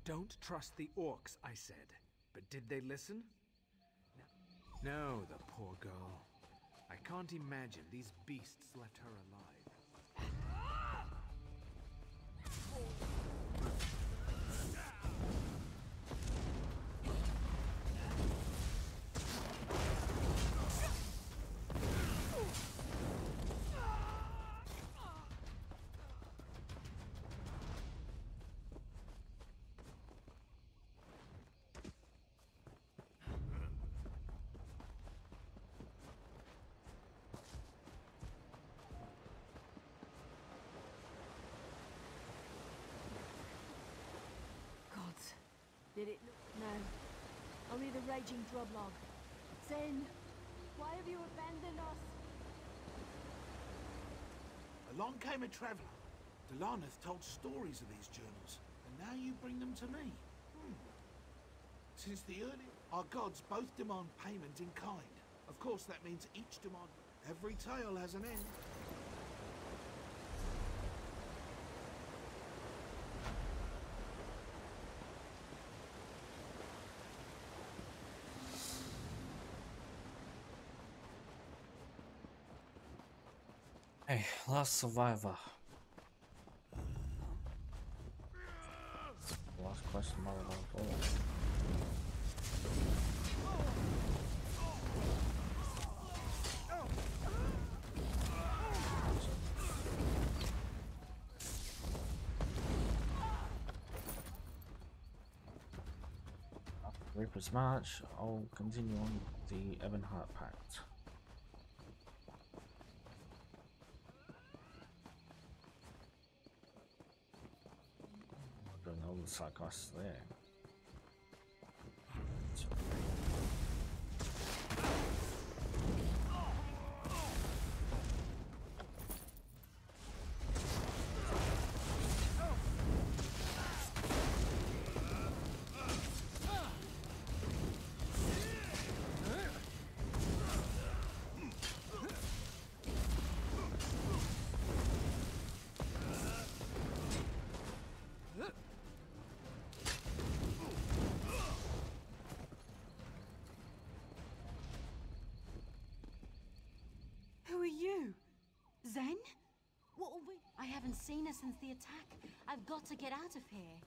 Don't trust the orcs, I said. But did they listen? No, the poor girl. I can't imagine these beasts left her alive. Gods, did it? No, only the raging drublog. Zen, why have you abandoned us? Along came a traveler. Delanath told stories of these journals, and now you bring them to me. Hmm. Since the early, our gods both demand payment in kind. Of course, that means each demand. Every tale has an end. Hey, last survivor. Last quest in Malabal Tor. After Reaper's March, I'll continue on the Ebonheart Pact. Doing all the side quests there. Who are you? Zen? What will we... I haven't seen her since the attack. I've got to get out of here.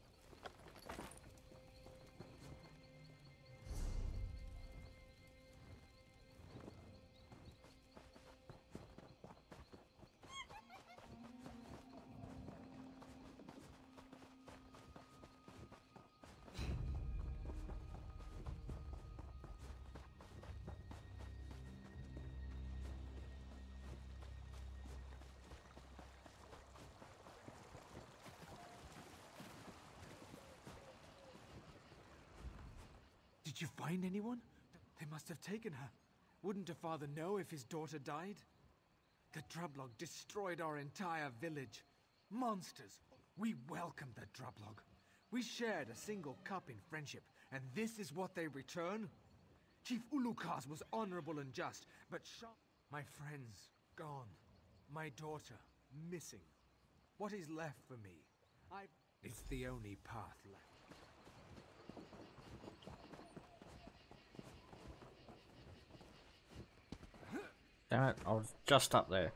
Did you find anyone? They must have taken her. Wouldn't a father know if his daughter died? The Drublog destroyed our entire village. Monsters! We welcomed the Drublog. We shared a single cup in friendship, and this is what they return? Chief Ulukas was honorable and just, but Sha... My friends, gone. My daughter, missing. What is left for me? I... It's the only path left. Damn it, I was just up there.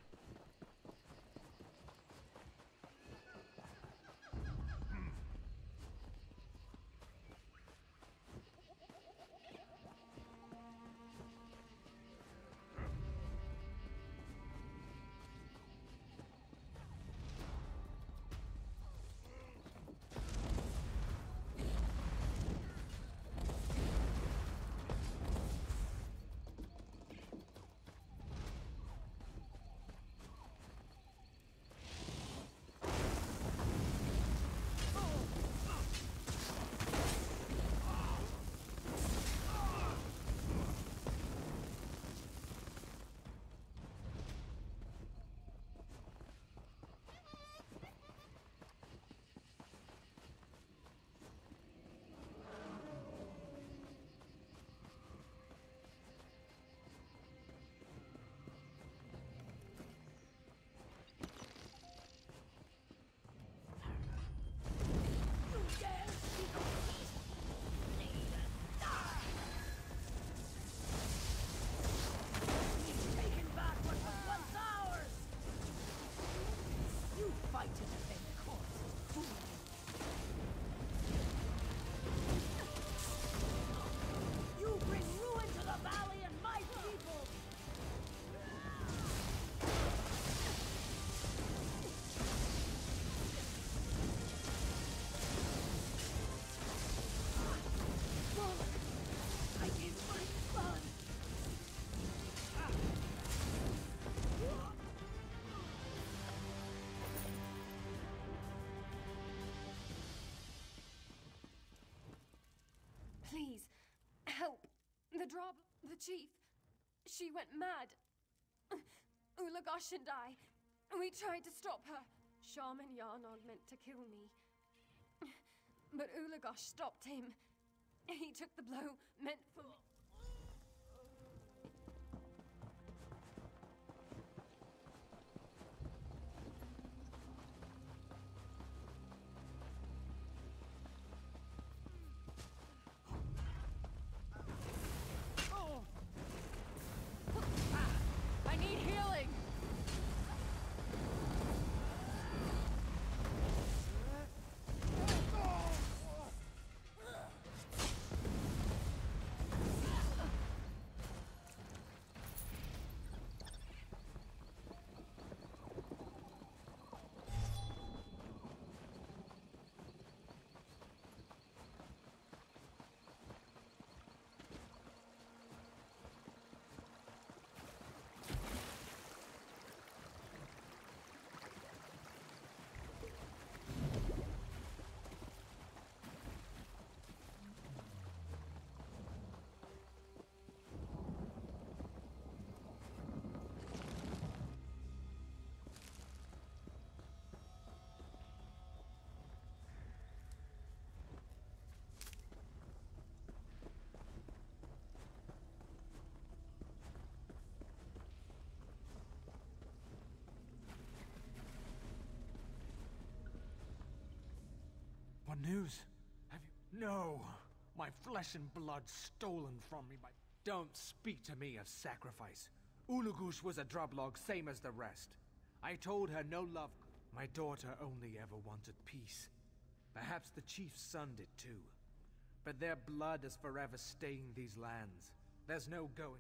Drob, the chief, she went mad. Ulagash and I, we tried to stop her. Shaman Yarnog meant to kill me. But Ulagash stopped him. He took the blow meant for me. I need healing! What news? Have you... No! My flesh and blood stolen from me by... Don't speak to me of sacrifice. Ulugush was a drublog, same as the rest. I told her no love... My daughter only ever wanted peace. Perhaps the chief's son did too. But their blood is forever stained these lands. There's no going.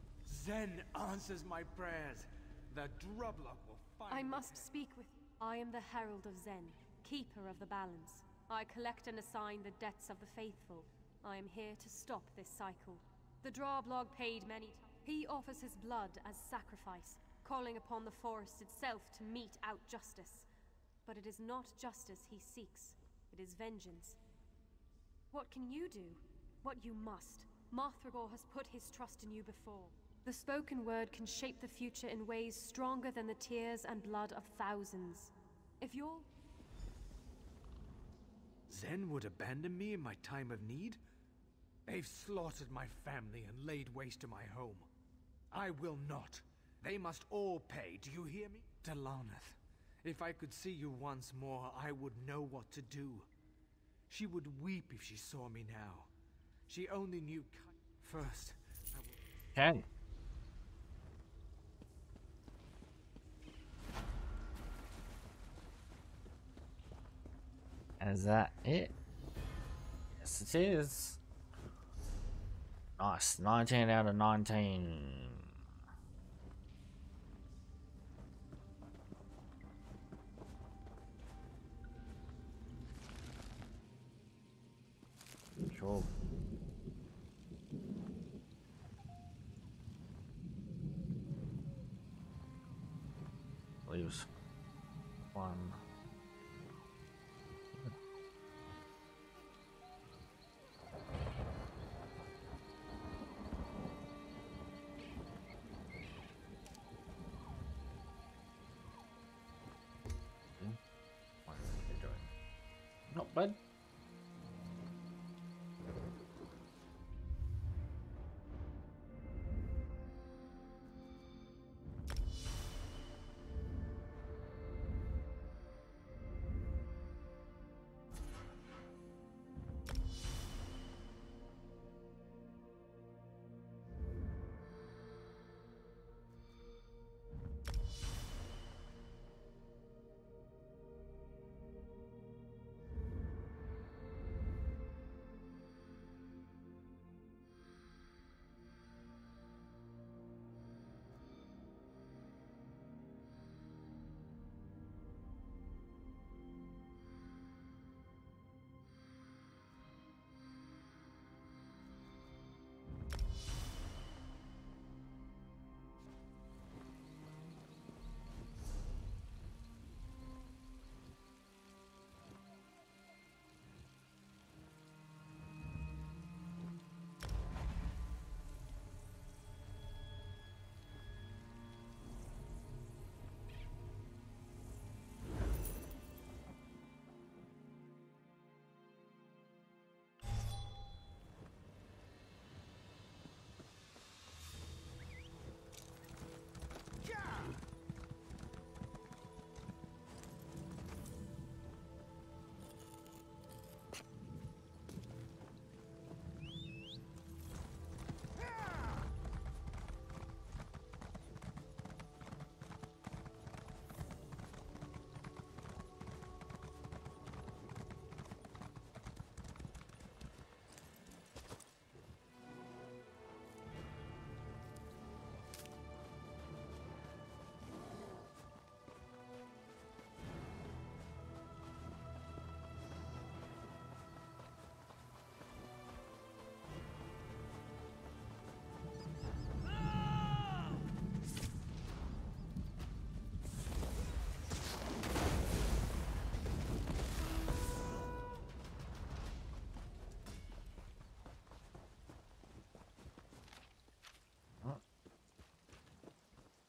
Zen answers my prayers. The drublog will find I must speak with you. I am the Herald of Zen, Keeper of the Balance. I collect and assign the debts of the faithful. I am here to stop this cycle. The Drablog paid many times. He offers his blood as sacrifice, calling upon the forest itself to mete out justice. But it is not justice he seeks. It is vengeance. What can you do? What you must. Marthragor has put his trust in you before. The spoken word can shape the future in ways stronger than the tears and blood of thousands. If you're... Zen would abandon me in my time of need? They've slaughtered my family and laid waste to my home. I will not. They must all pay, do you hear me? Delaneth, if I could see you once more, I would know what to do. She would weep if she saw me now. She only knew... First, I will... Okay. Is that it? Yes, it is. Nice. nineteen out of nineteen. Sure. Leaves one. Not bad.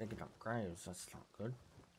Digging up graves, that's not good.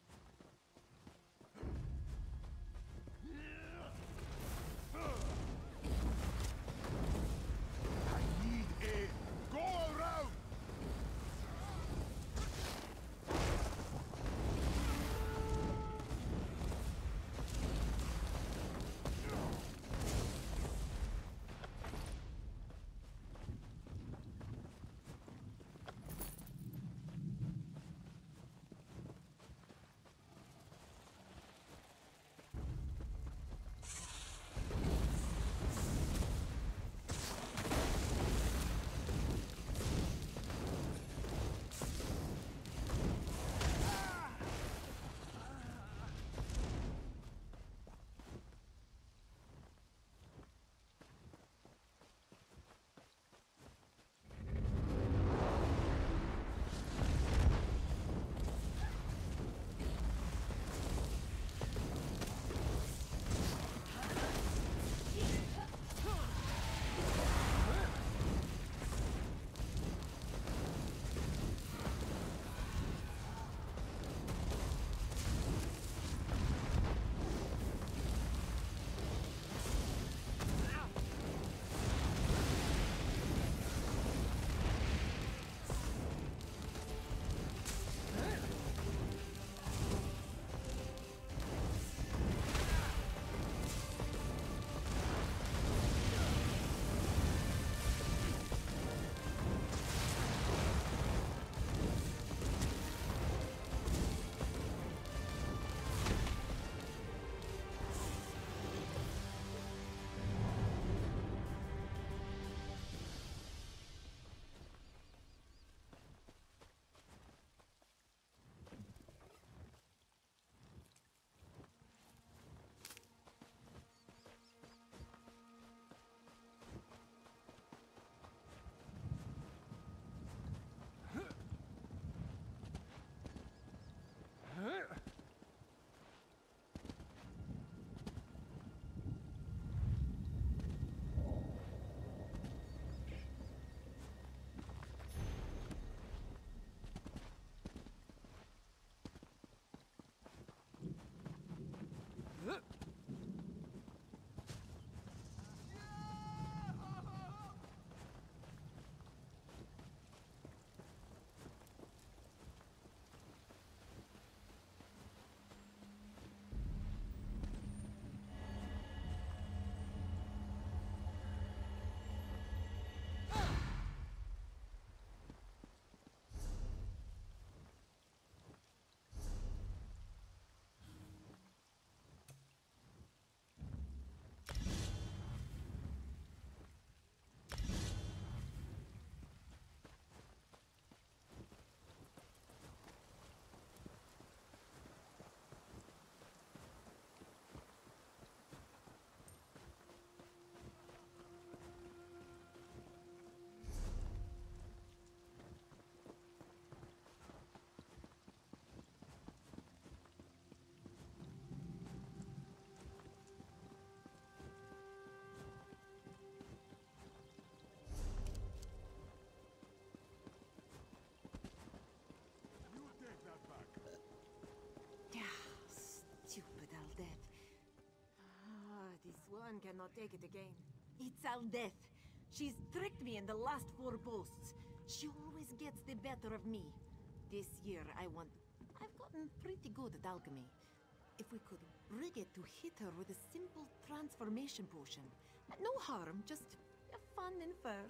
One cannot take it again. It's Aldeth. She's tricked me in the last four posts. She always gets the better of me. This year, I want... I've gotten pretty good at alchemy. If we could rig it to hit her with a simple transformation potion. No harm, just fun and fur.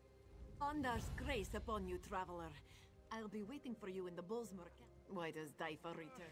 Ondar's grace upon you, traveler. I'll be waiting for you in the Bolsmore camp. Why does Daifa return?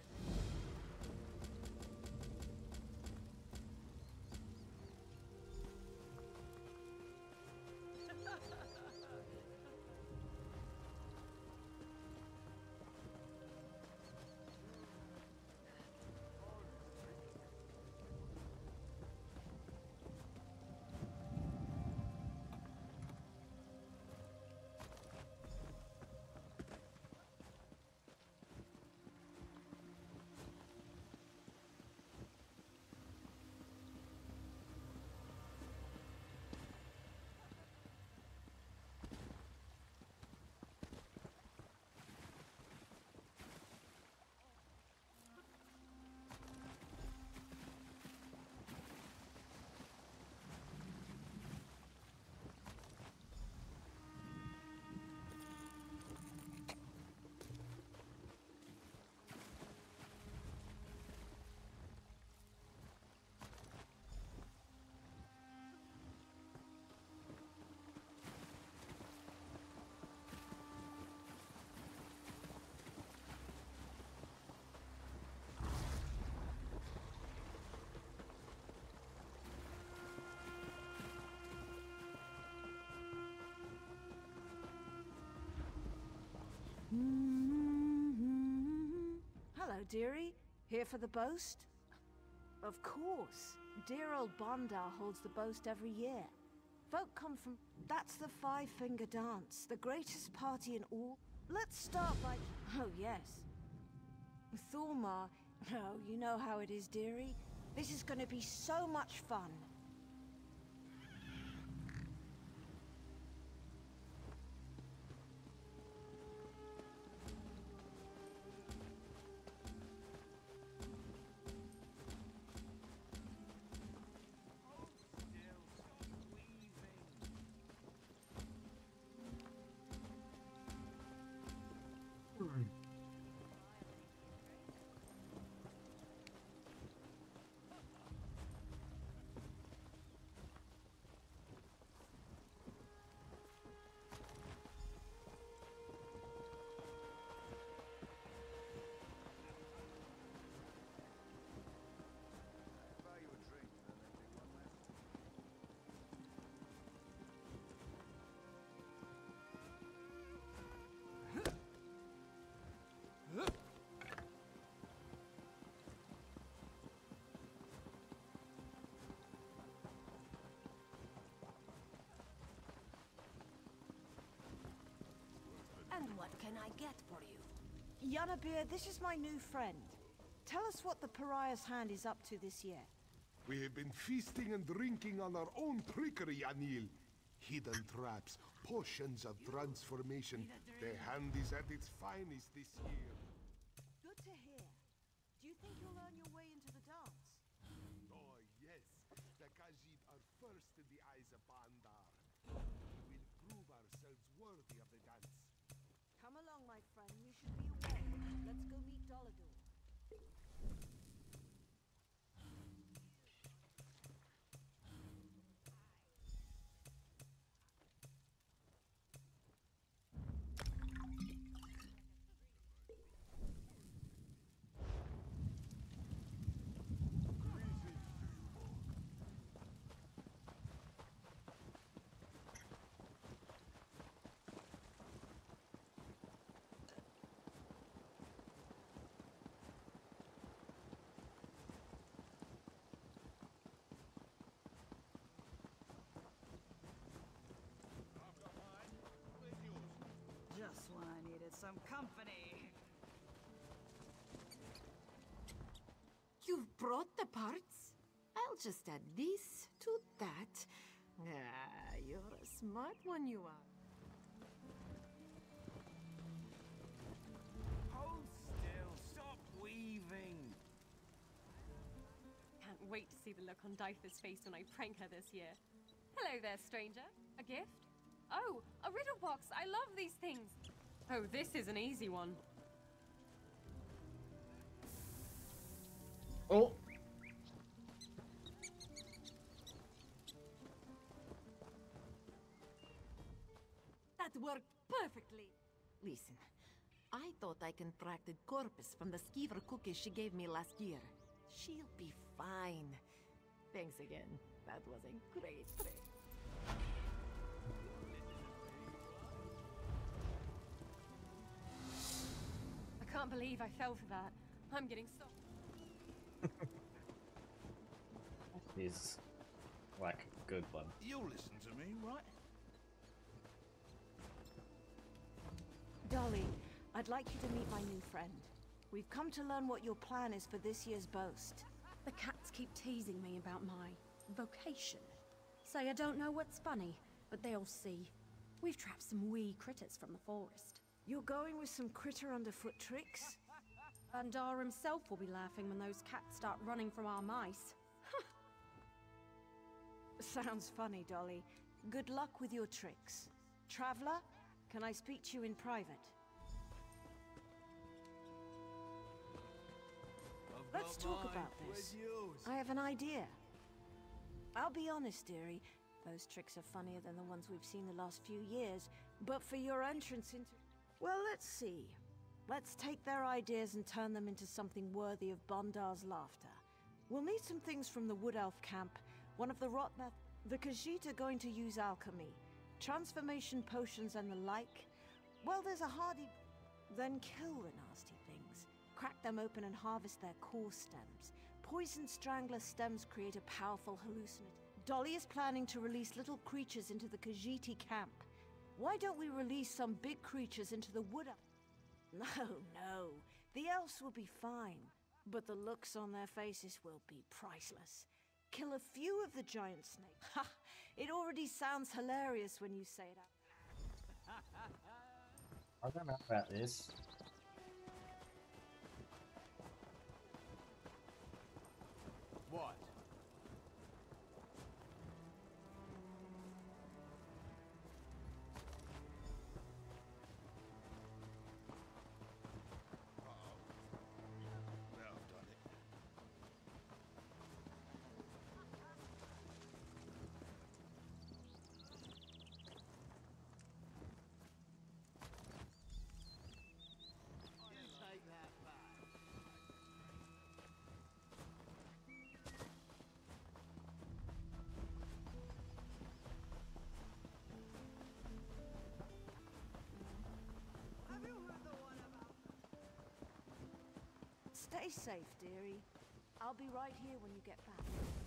dearie? Here for the boast? Of course. Dear old Bandar holds the boast every year. Folk come from... That's the Five-Finger Dance, the greatest party in all... Let's start by... Oh, yes. Thormar... Oh, you know how it is, dearie. This is going to be so much fun. And what can I get for you? Yanabir, this is my new friend. Tell us what the Pariah's Hand is up to this year. We have been feasting and drinking on our own trickery, Anil. Hidden traps, potions of transformation. The hand is at its finest this year. Good to hear. Do you think you'll earn your way into the dance? Oh, yes. The Khajiit are first in the eyes of Bandar. We will prove ourselves worthy of the dance. Come along, my friend. You should be away. Let's go meet Dolador. Just when I needed some company. You've brought the parts? I'll just add this to that. Ah, you're a smart one, you are. Hold still. Stop weaving. Can't wait to see the look on Dytha's face when I prank her this year. Hello there, stranger. A gift? Oh, a riddle box! I love these things! Oh, this is an easy one. Oh! That worked perfectly. Listen, I thought I contracted Corpus from the skeever cookies she gave me last year. She'll be fine. Thanks again. That was a great trick. I can't believe I fell for that. I'm getting so... He's like a good one. You'll listen to me, right? Dolly, I'd like you to meet my new friend. We've come to learn what your plan is for this year's boast. The cats keep teasing me about my vocation. Say I don't know what's funny, but they'll see. We've trapped some wee critters from the forest. You're going with some critter underfoot tricks? Bandar himself will be laughing when those cats start running from our mice. Sounds funny, Dolly. Good luck with your tricks. Traveler, can I speak to you in private? Let's talk about this. I have an idea. I'll be honest, dearie. Those tricks are funnier than the ones we've seen the last few years. But for your entrance into... Well, let's see. Let's take their ideas and turn them into something worthy of Bondar's laughter. We'll need some things from the Wood Elf camp. One of the Rotmeth... The Khajiit are going to use alchemy. Transformation potions and the like. Well, there's a hardy... Then kill the nasty things. Crack them open and harvest their core stems. Poison strangler stems create a powerful hallucinogen. Dolly is planning to release little creatures into the Khajiiti camp. Why don't we release some big creatures into the wood? No, no. The elves will be fine. But the looks on their faces will be priceless. Kill a few of the giant snakes. Ha! It already sounds hilarious when you say it out. I don't know about this. What? Stay safe, dearie. I'll be right here when you get back.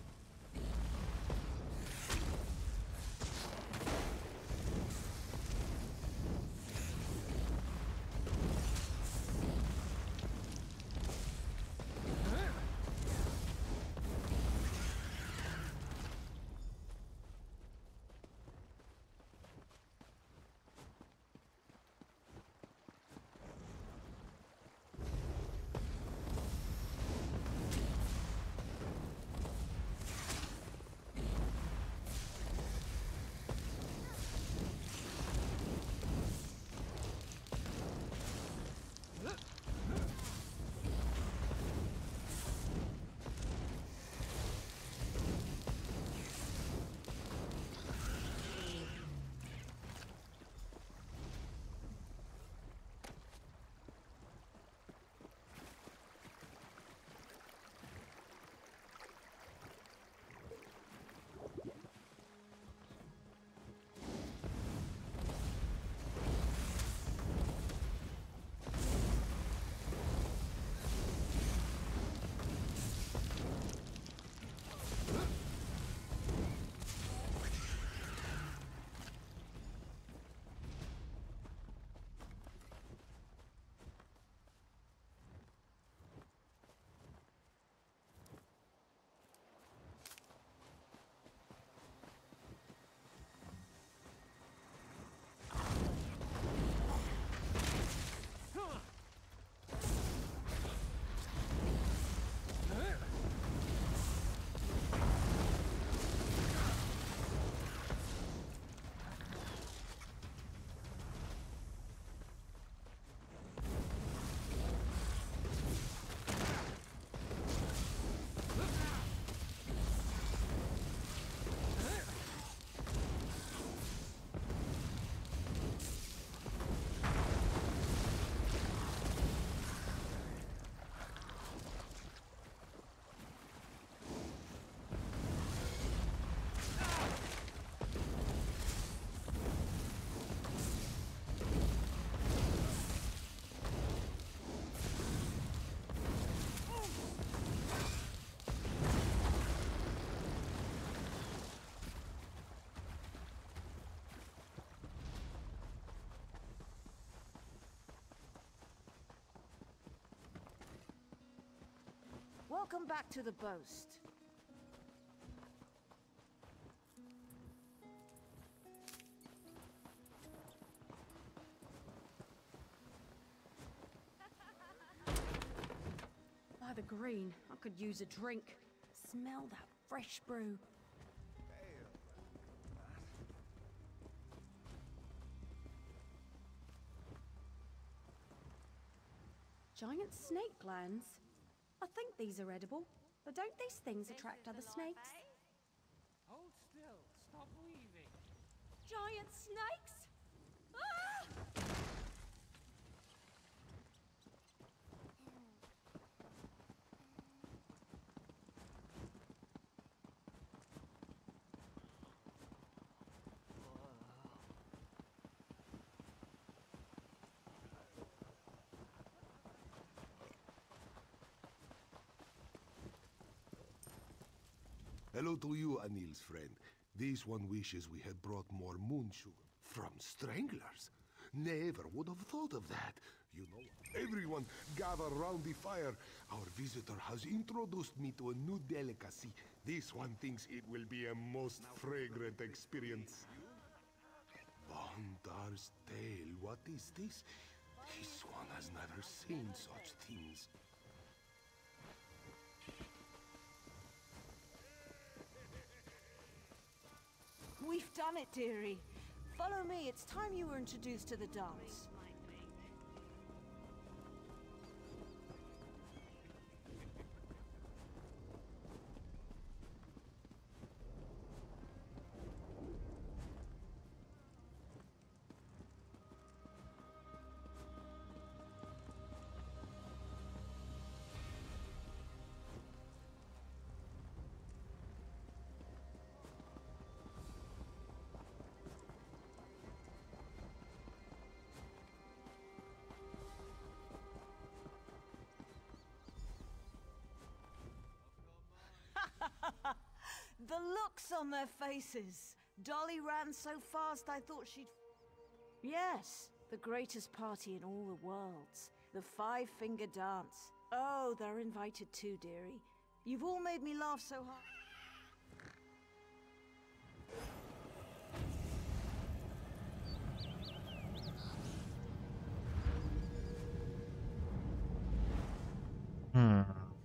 Welcome back to the boast. By the green, I could use a drink. Smell that fresh brew. Giant snake glands? I think these are edible, but don't these things attract other snakes? Hold still. Stop weaving. Giant snakes? Ah! Hello to you, Anil's friend. This one wishes we had brought more moon sugar. From stranglers? Never would have thought of that. You know, everyone gather round the fire. Our visitor has introduced me to a new delicacy. This one thinks it will be a most fragrant experience. Bandar's tale, what is this? This one has never seen such things. We've done it, dearie. Follow me, it's time you were introduced to the dance. The looks on their faces. Dolly ran so fast I thought she'd... Yes, the greatest party in all the worlds. The five-finger dance. Oh, they're invited too, dearie. You've all made me laugh so hard. Hmm.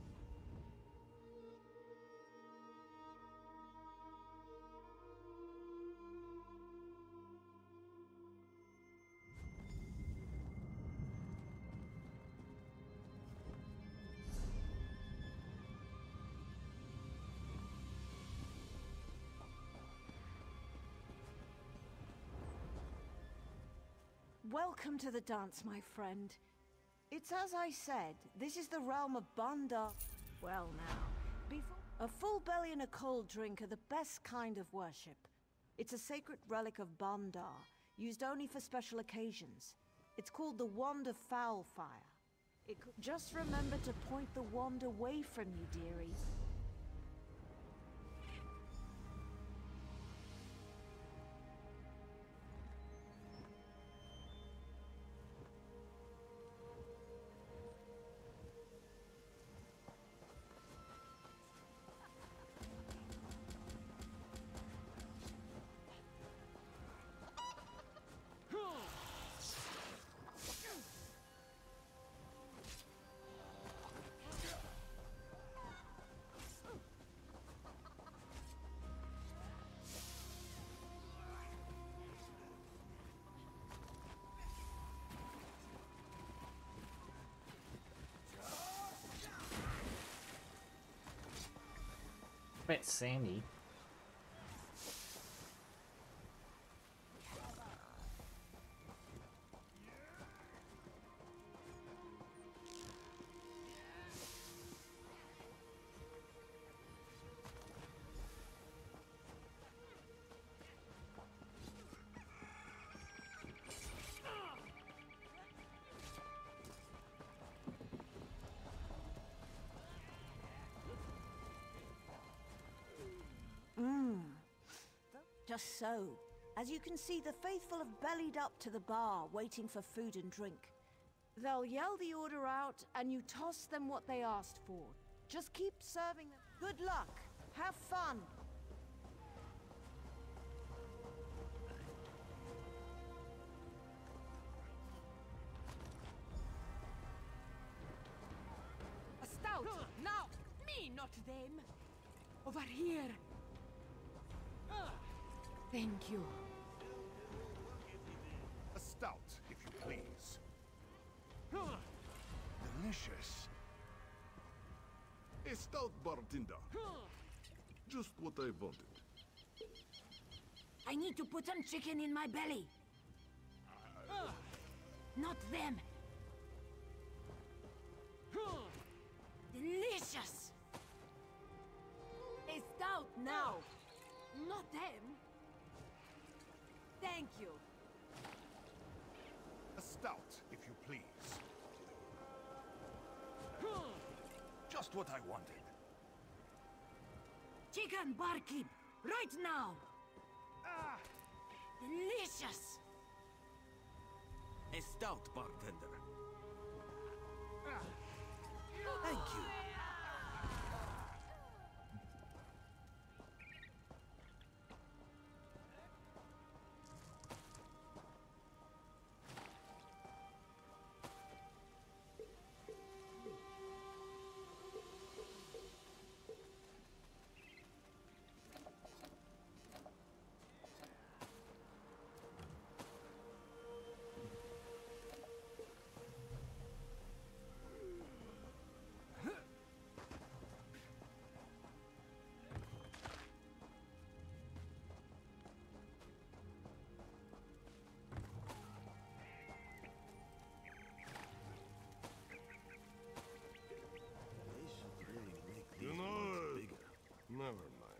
Welcome to the dance, my friend. It's as I said, this is the realm of Bandar. Well now, before a full belly and a cold drink are the best kind of worship. It's a sacred relic of Bandar, used only for special occasions. It's called the Wand of Foul Fire. It could... Just remember to point the wand away from you, dearie. Bit sandy. Mmm. Just so. As you can see, the faithful have bellied up to the bar, waiting for food and drink. They'll yell the order out, and you toss them what they asked for. Just keep serving them. Good luck. Have fun. A stout! Now! Me, not them! Over here! Thank you. A stout, if you please. Delicious. A stout, bartender. Just what I wanted. I need to put some chicken in my belly. Not them. Delicious. A stout now. Not them. Thank you. A stout, if you please. Just what I wanted. Chicken, barkeep! Right now! Ah. Delicious! A stout, bartender. Ah. Thank you. You know it. Never mind.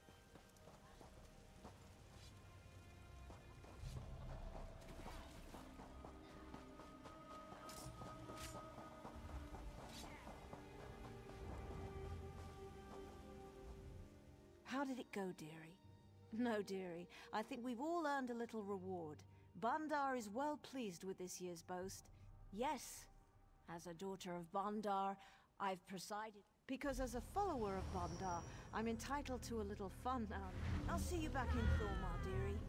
How did it go, dearie? No, dearie. I think we've all earned a little reward. Bandar is well pleased with this year's boast. Yes, as a daughter of Bandar, I've presided. Because as a follower of Bandar, I'm entitled to a little fun now. I'll see you back in Thormar, dearie.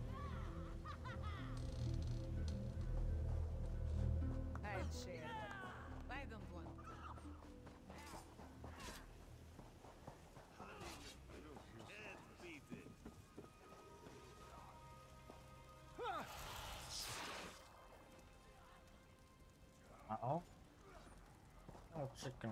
I'll share them. I don't want Uh-oh. Oh, chicken.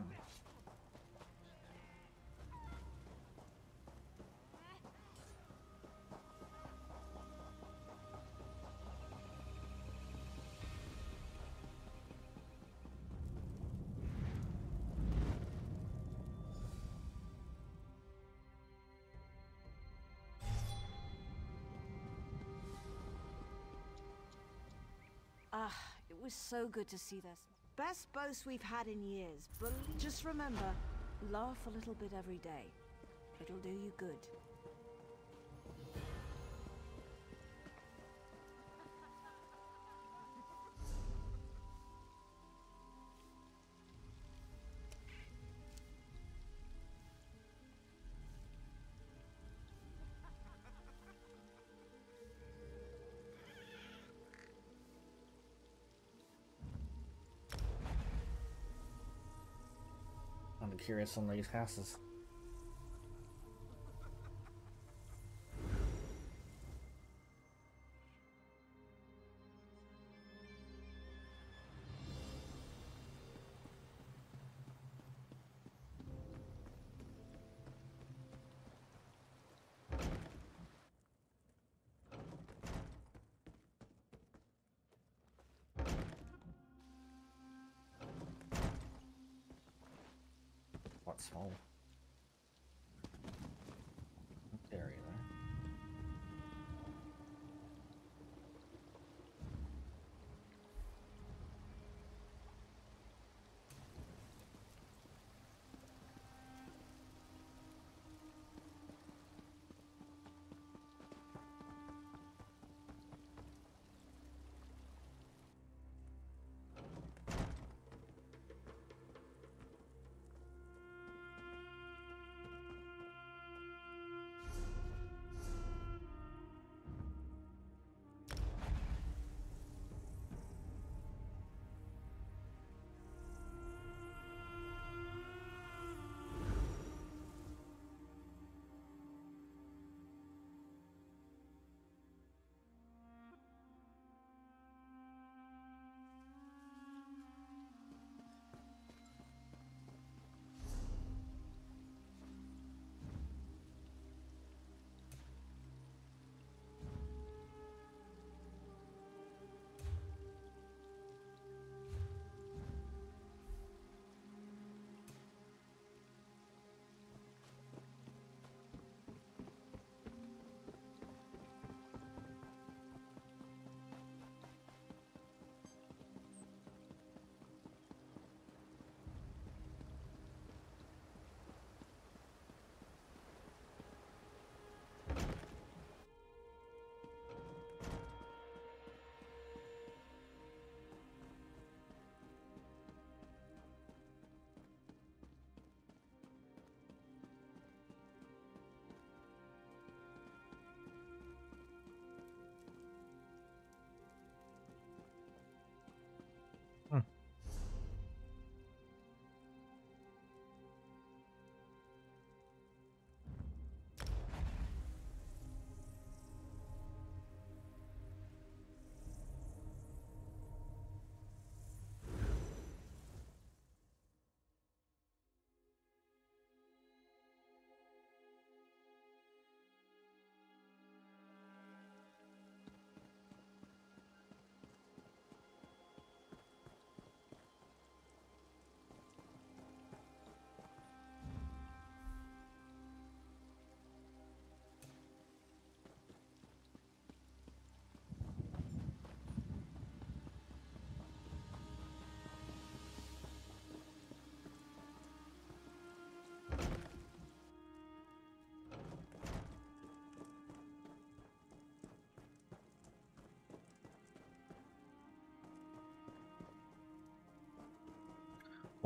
Ah, it was so good to see this. Best boast we've had in years. But just remember, laugh a little bit every day. It'll do you good. I'm curious on these houses. What small area there?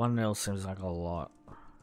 One nil seems like a lot.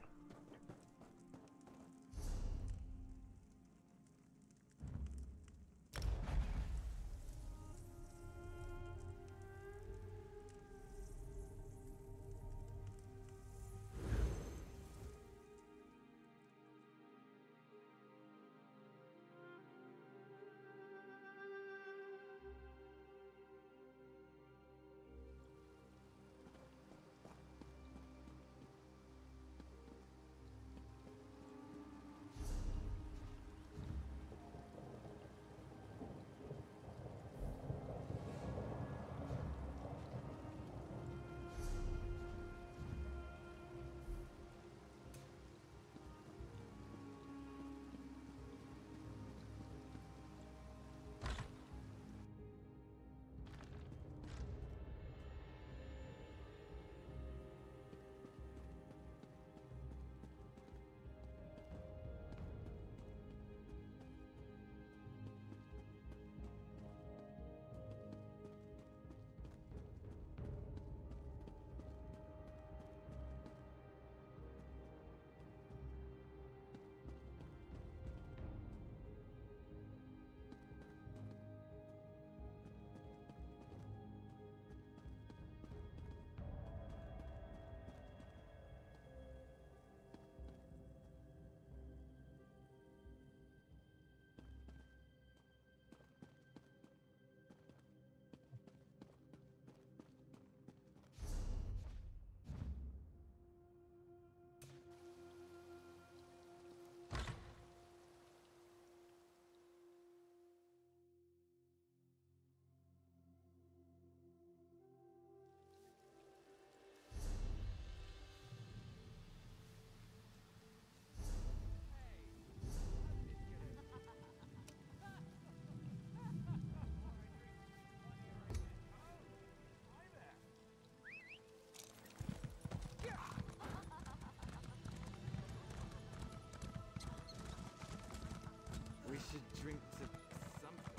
We should drink to something.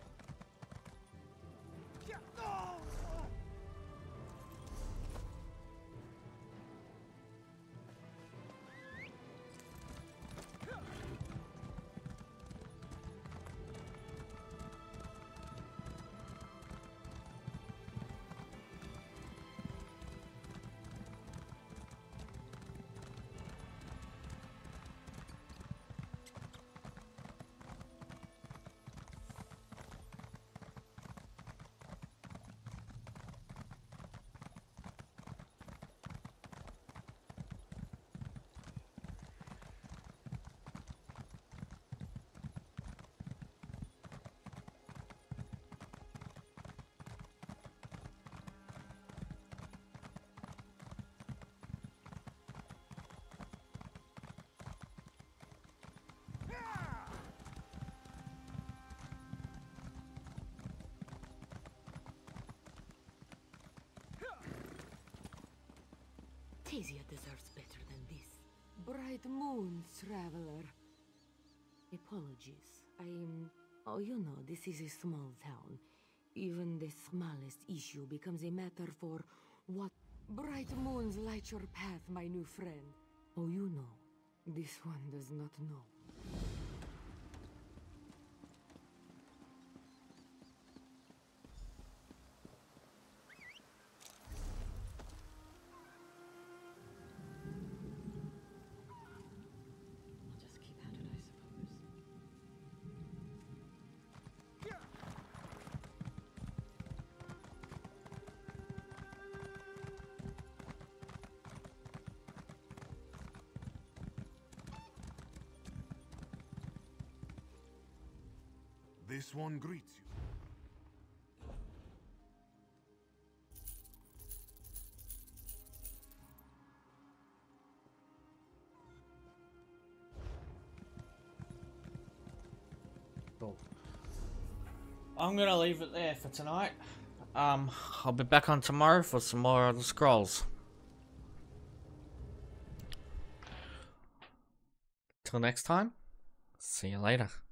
Tasia deserves better than this. Bright moon, traveler. Apologies. I'm... Oh, you know, this is a small town. Even the smallest issue becomes a matter for what... Bright moons light your path, my new friend. Oh, you know. This one does not know. This one greets you. Cool. I'm gonna leave it there for tonight. Um, I'll be back on tomorrow for some more of the scrolls. Till next time, see you later.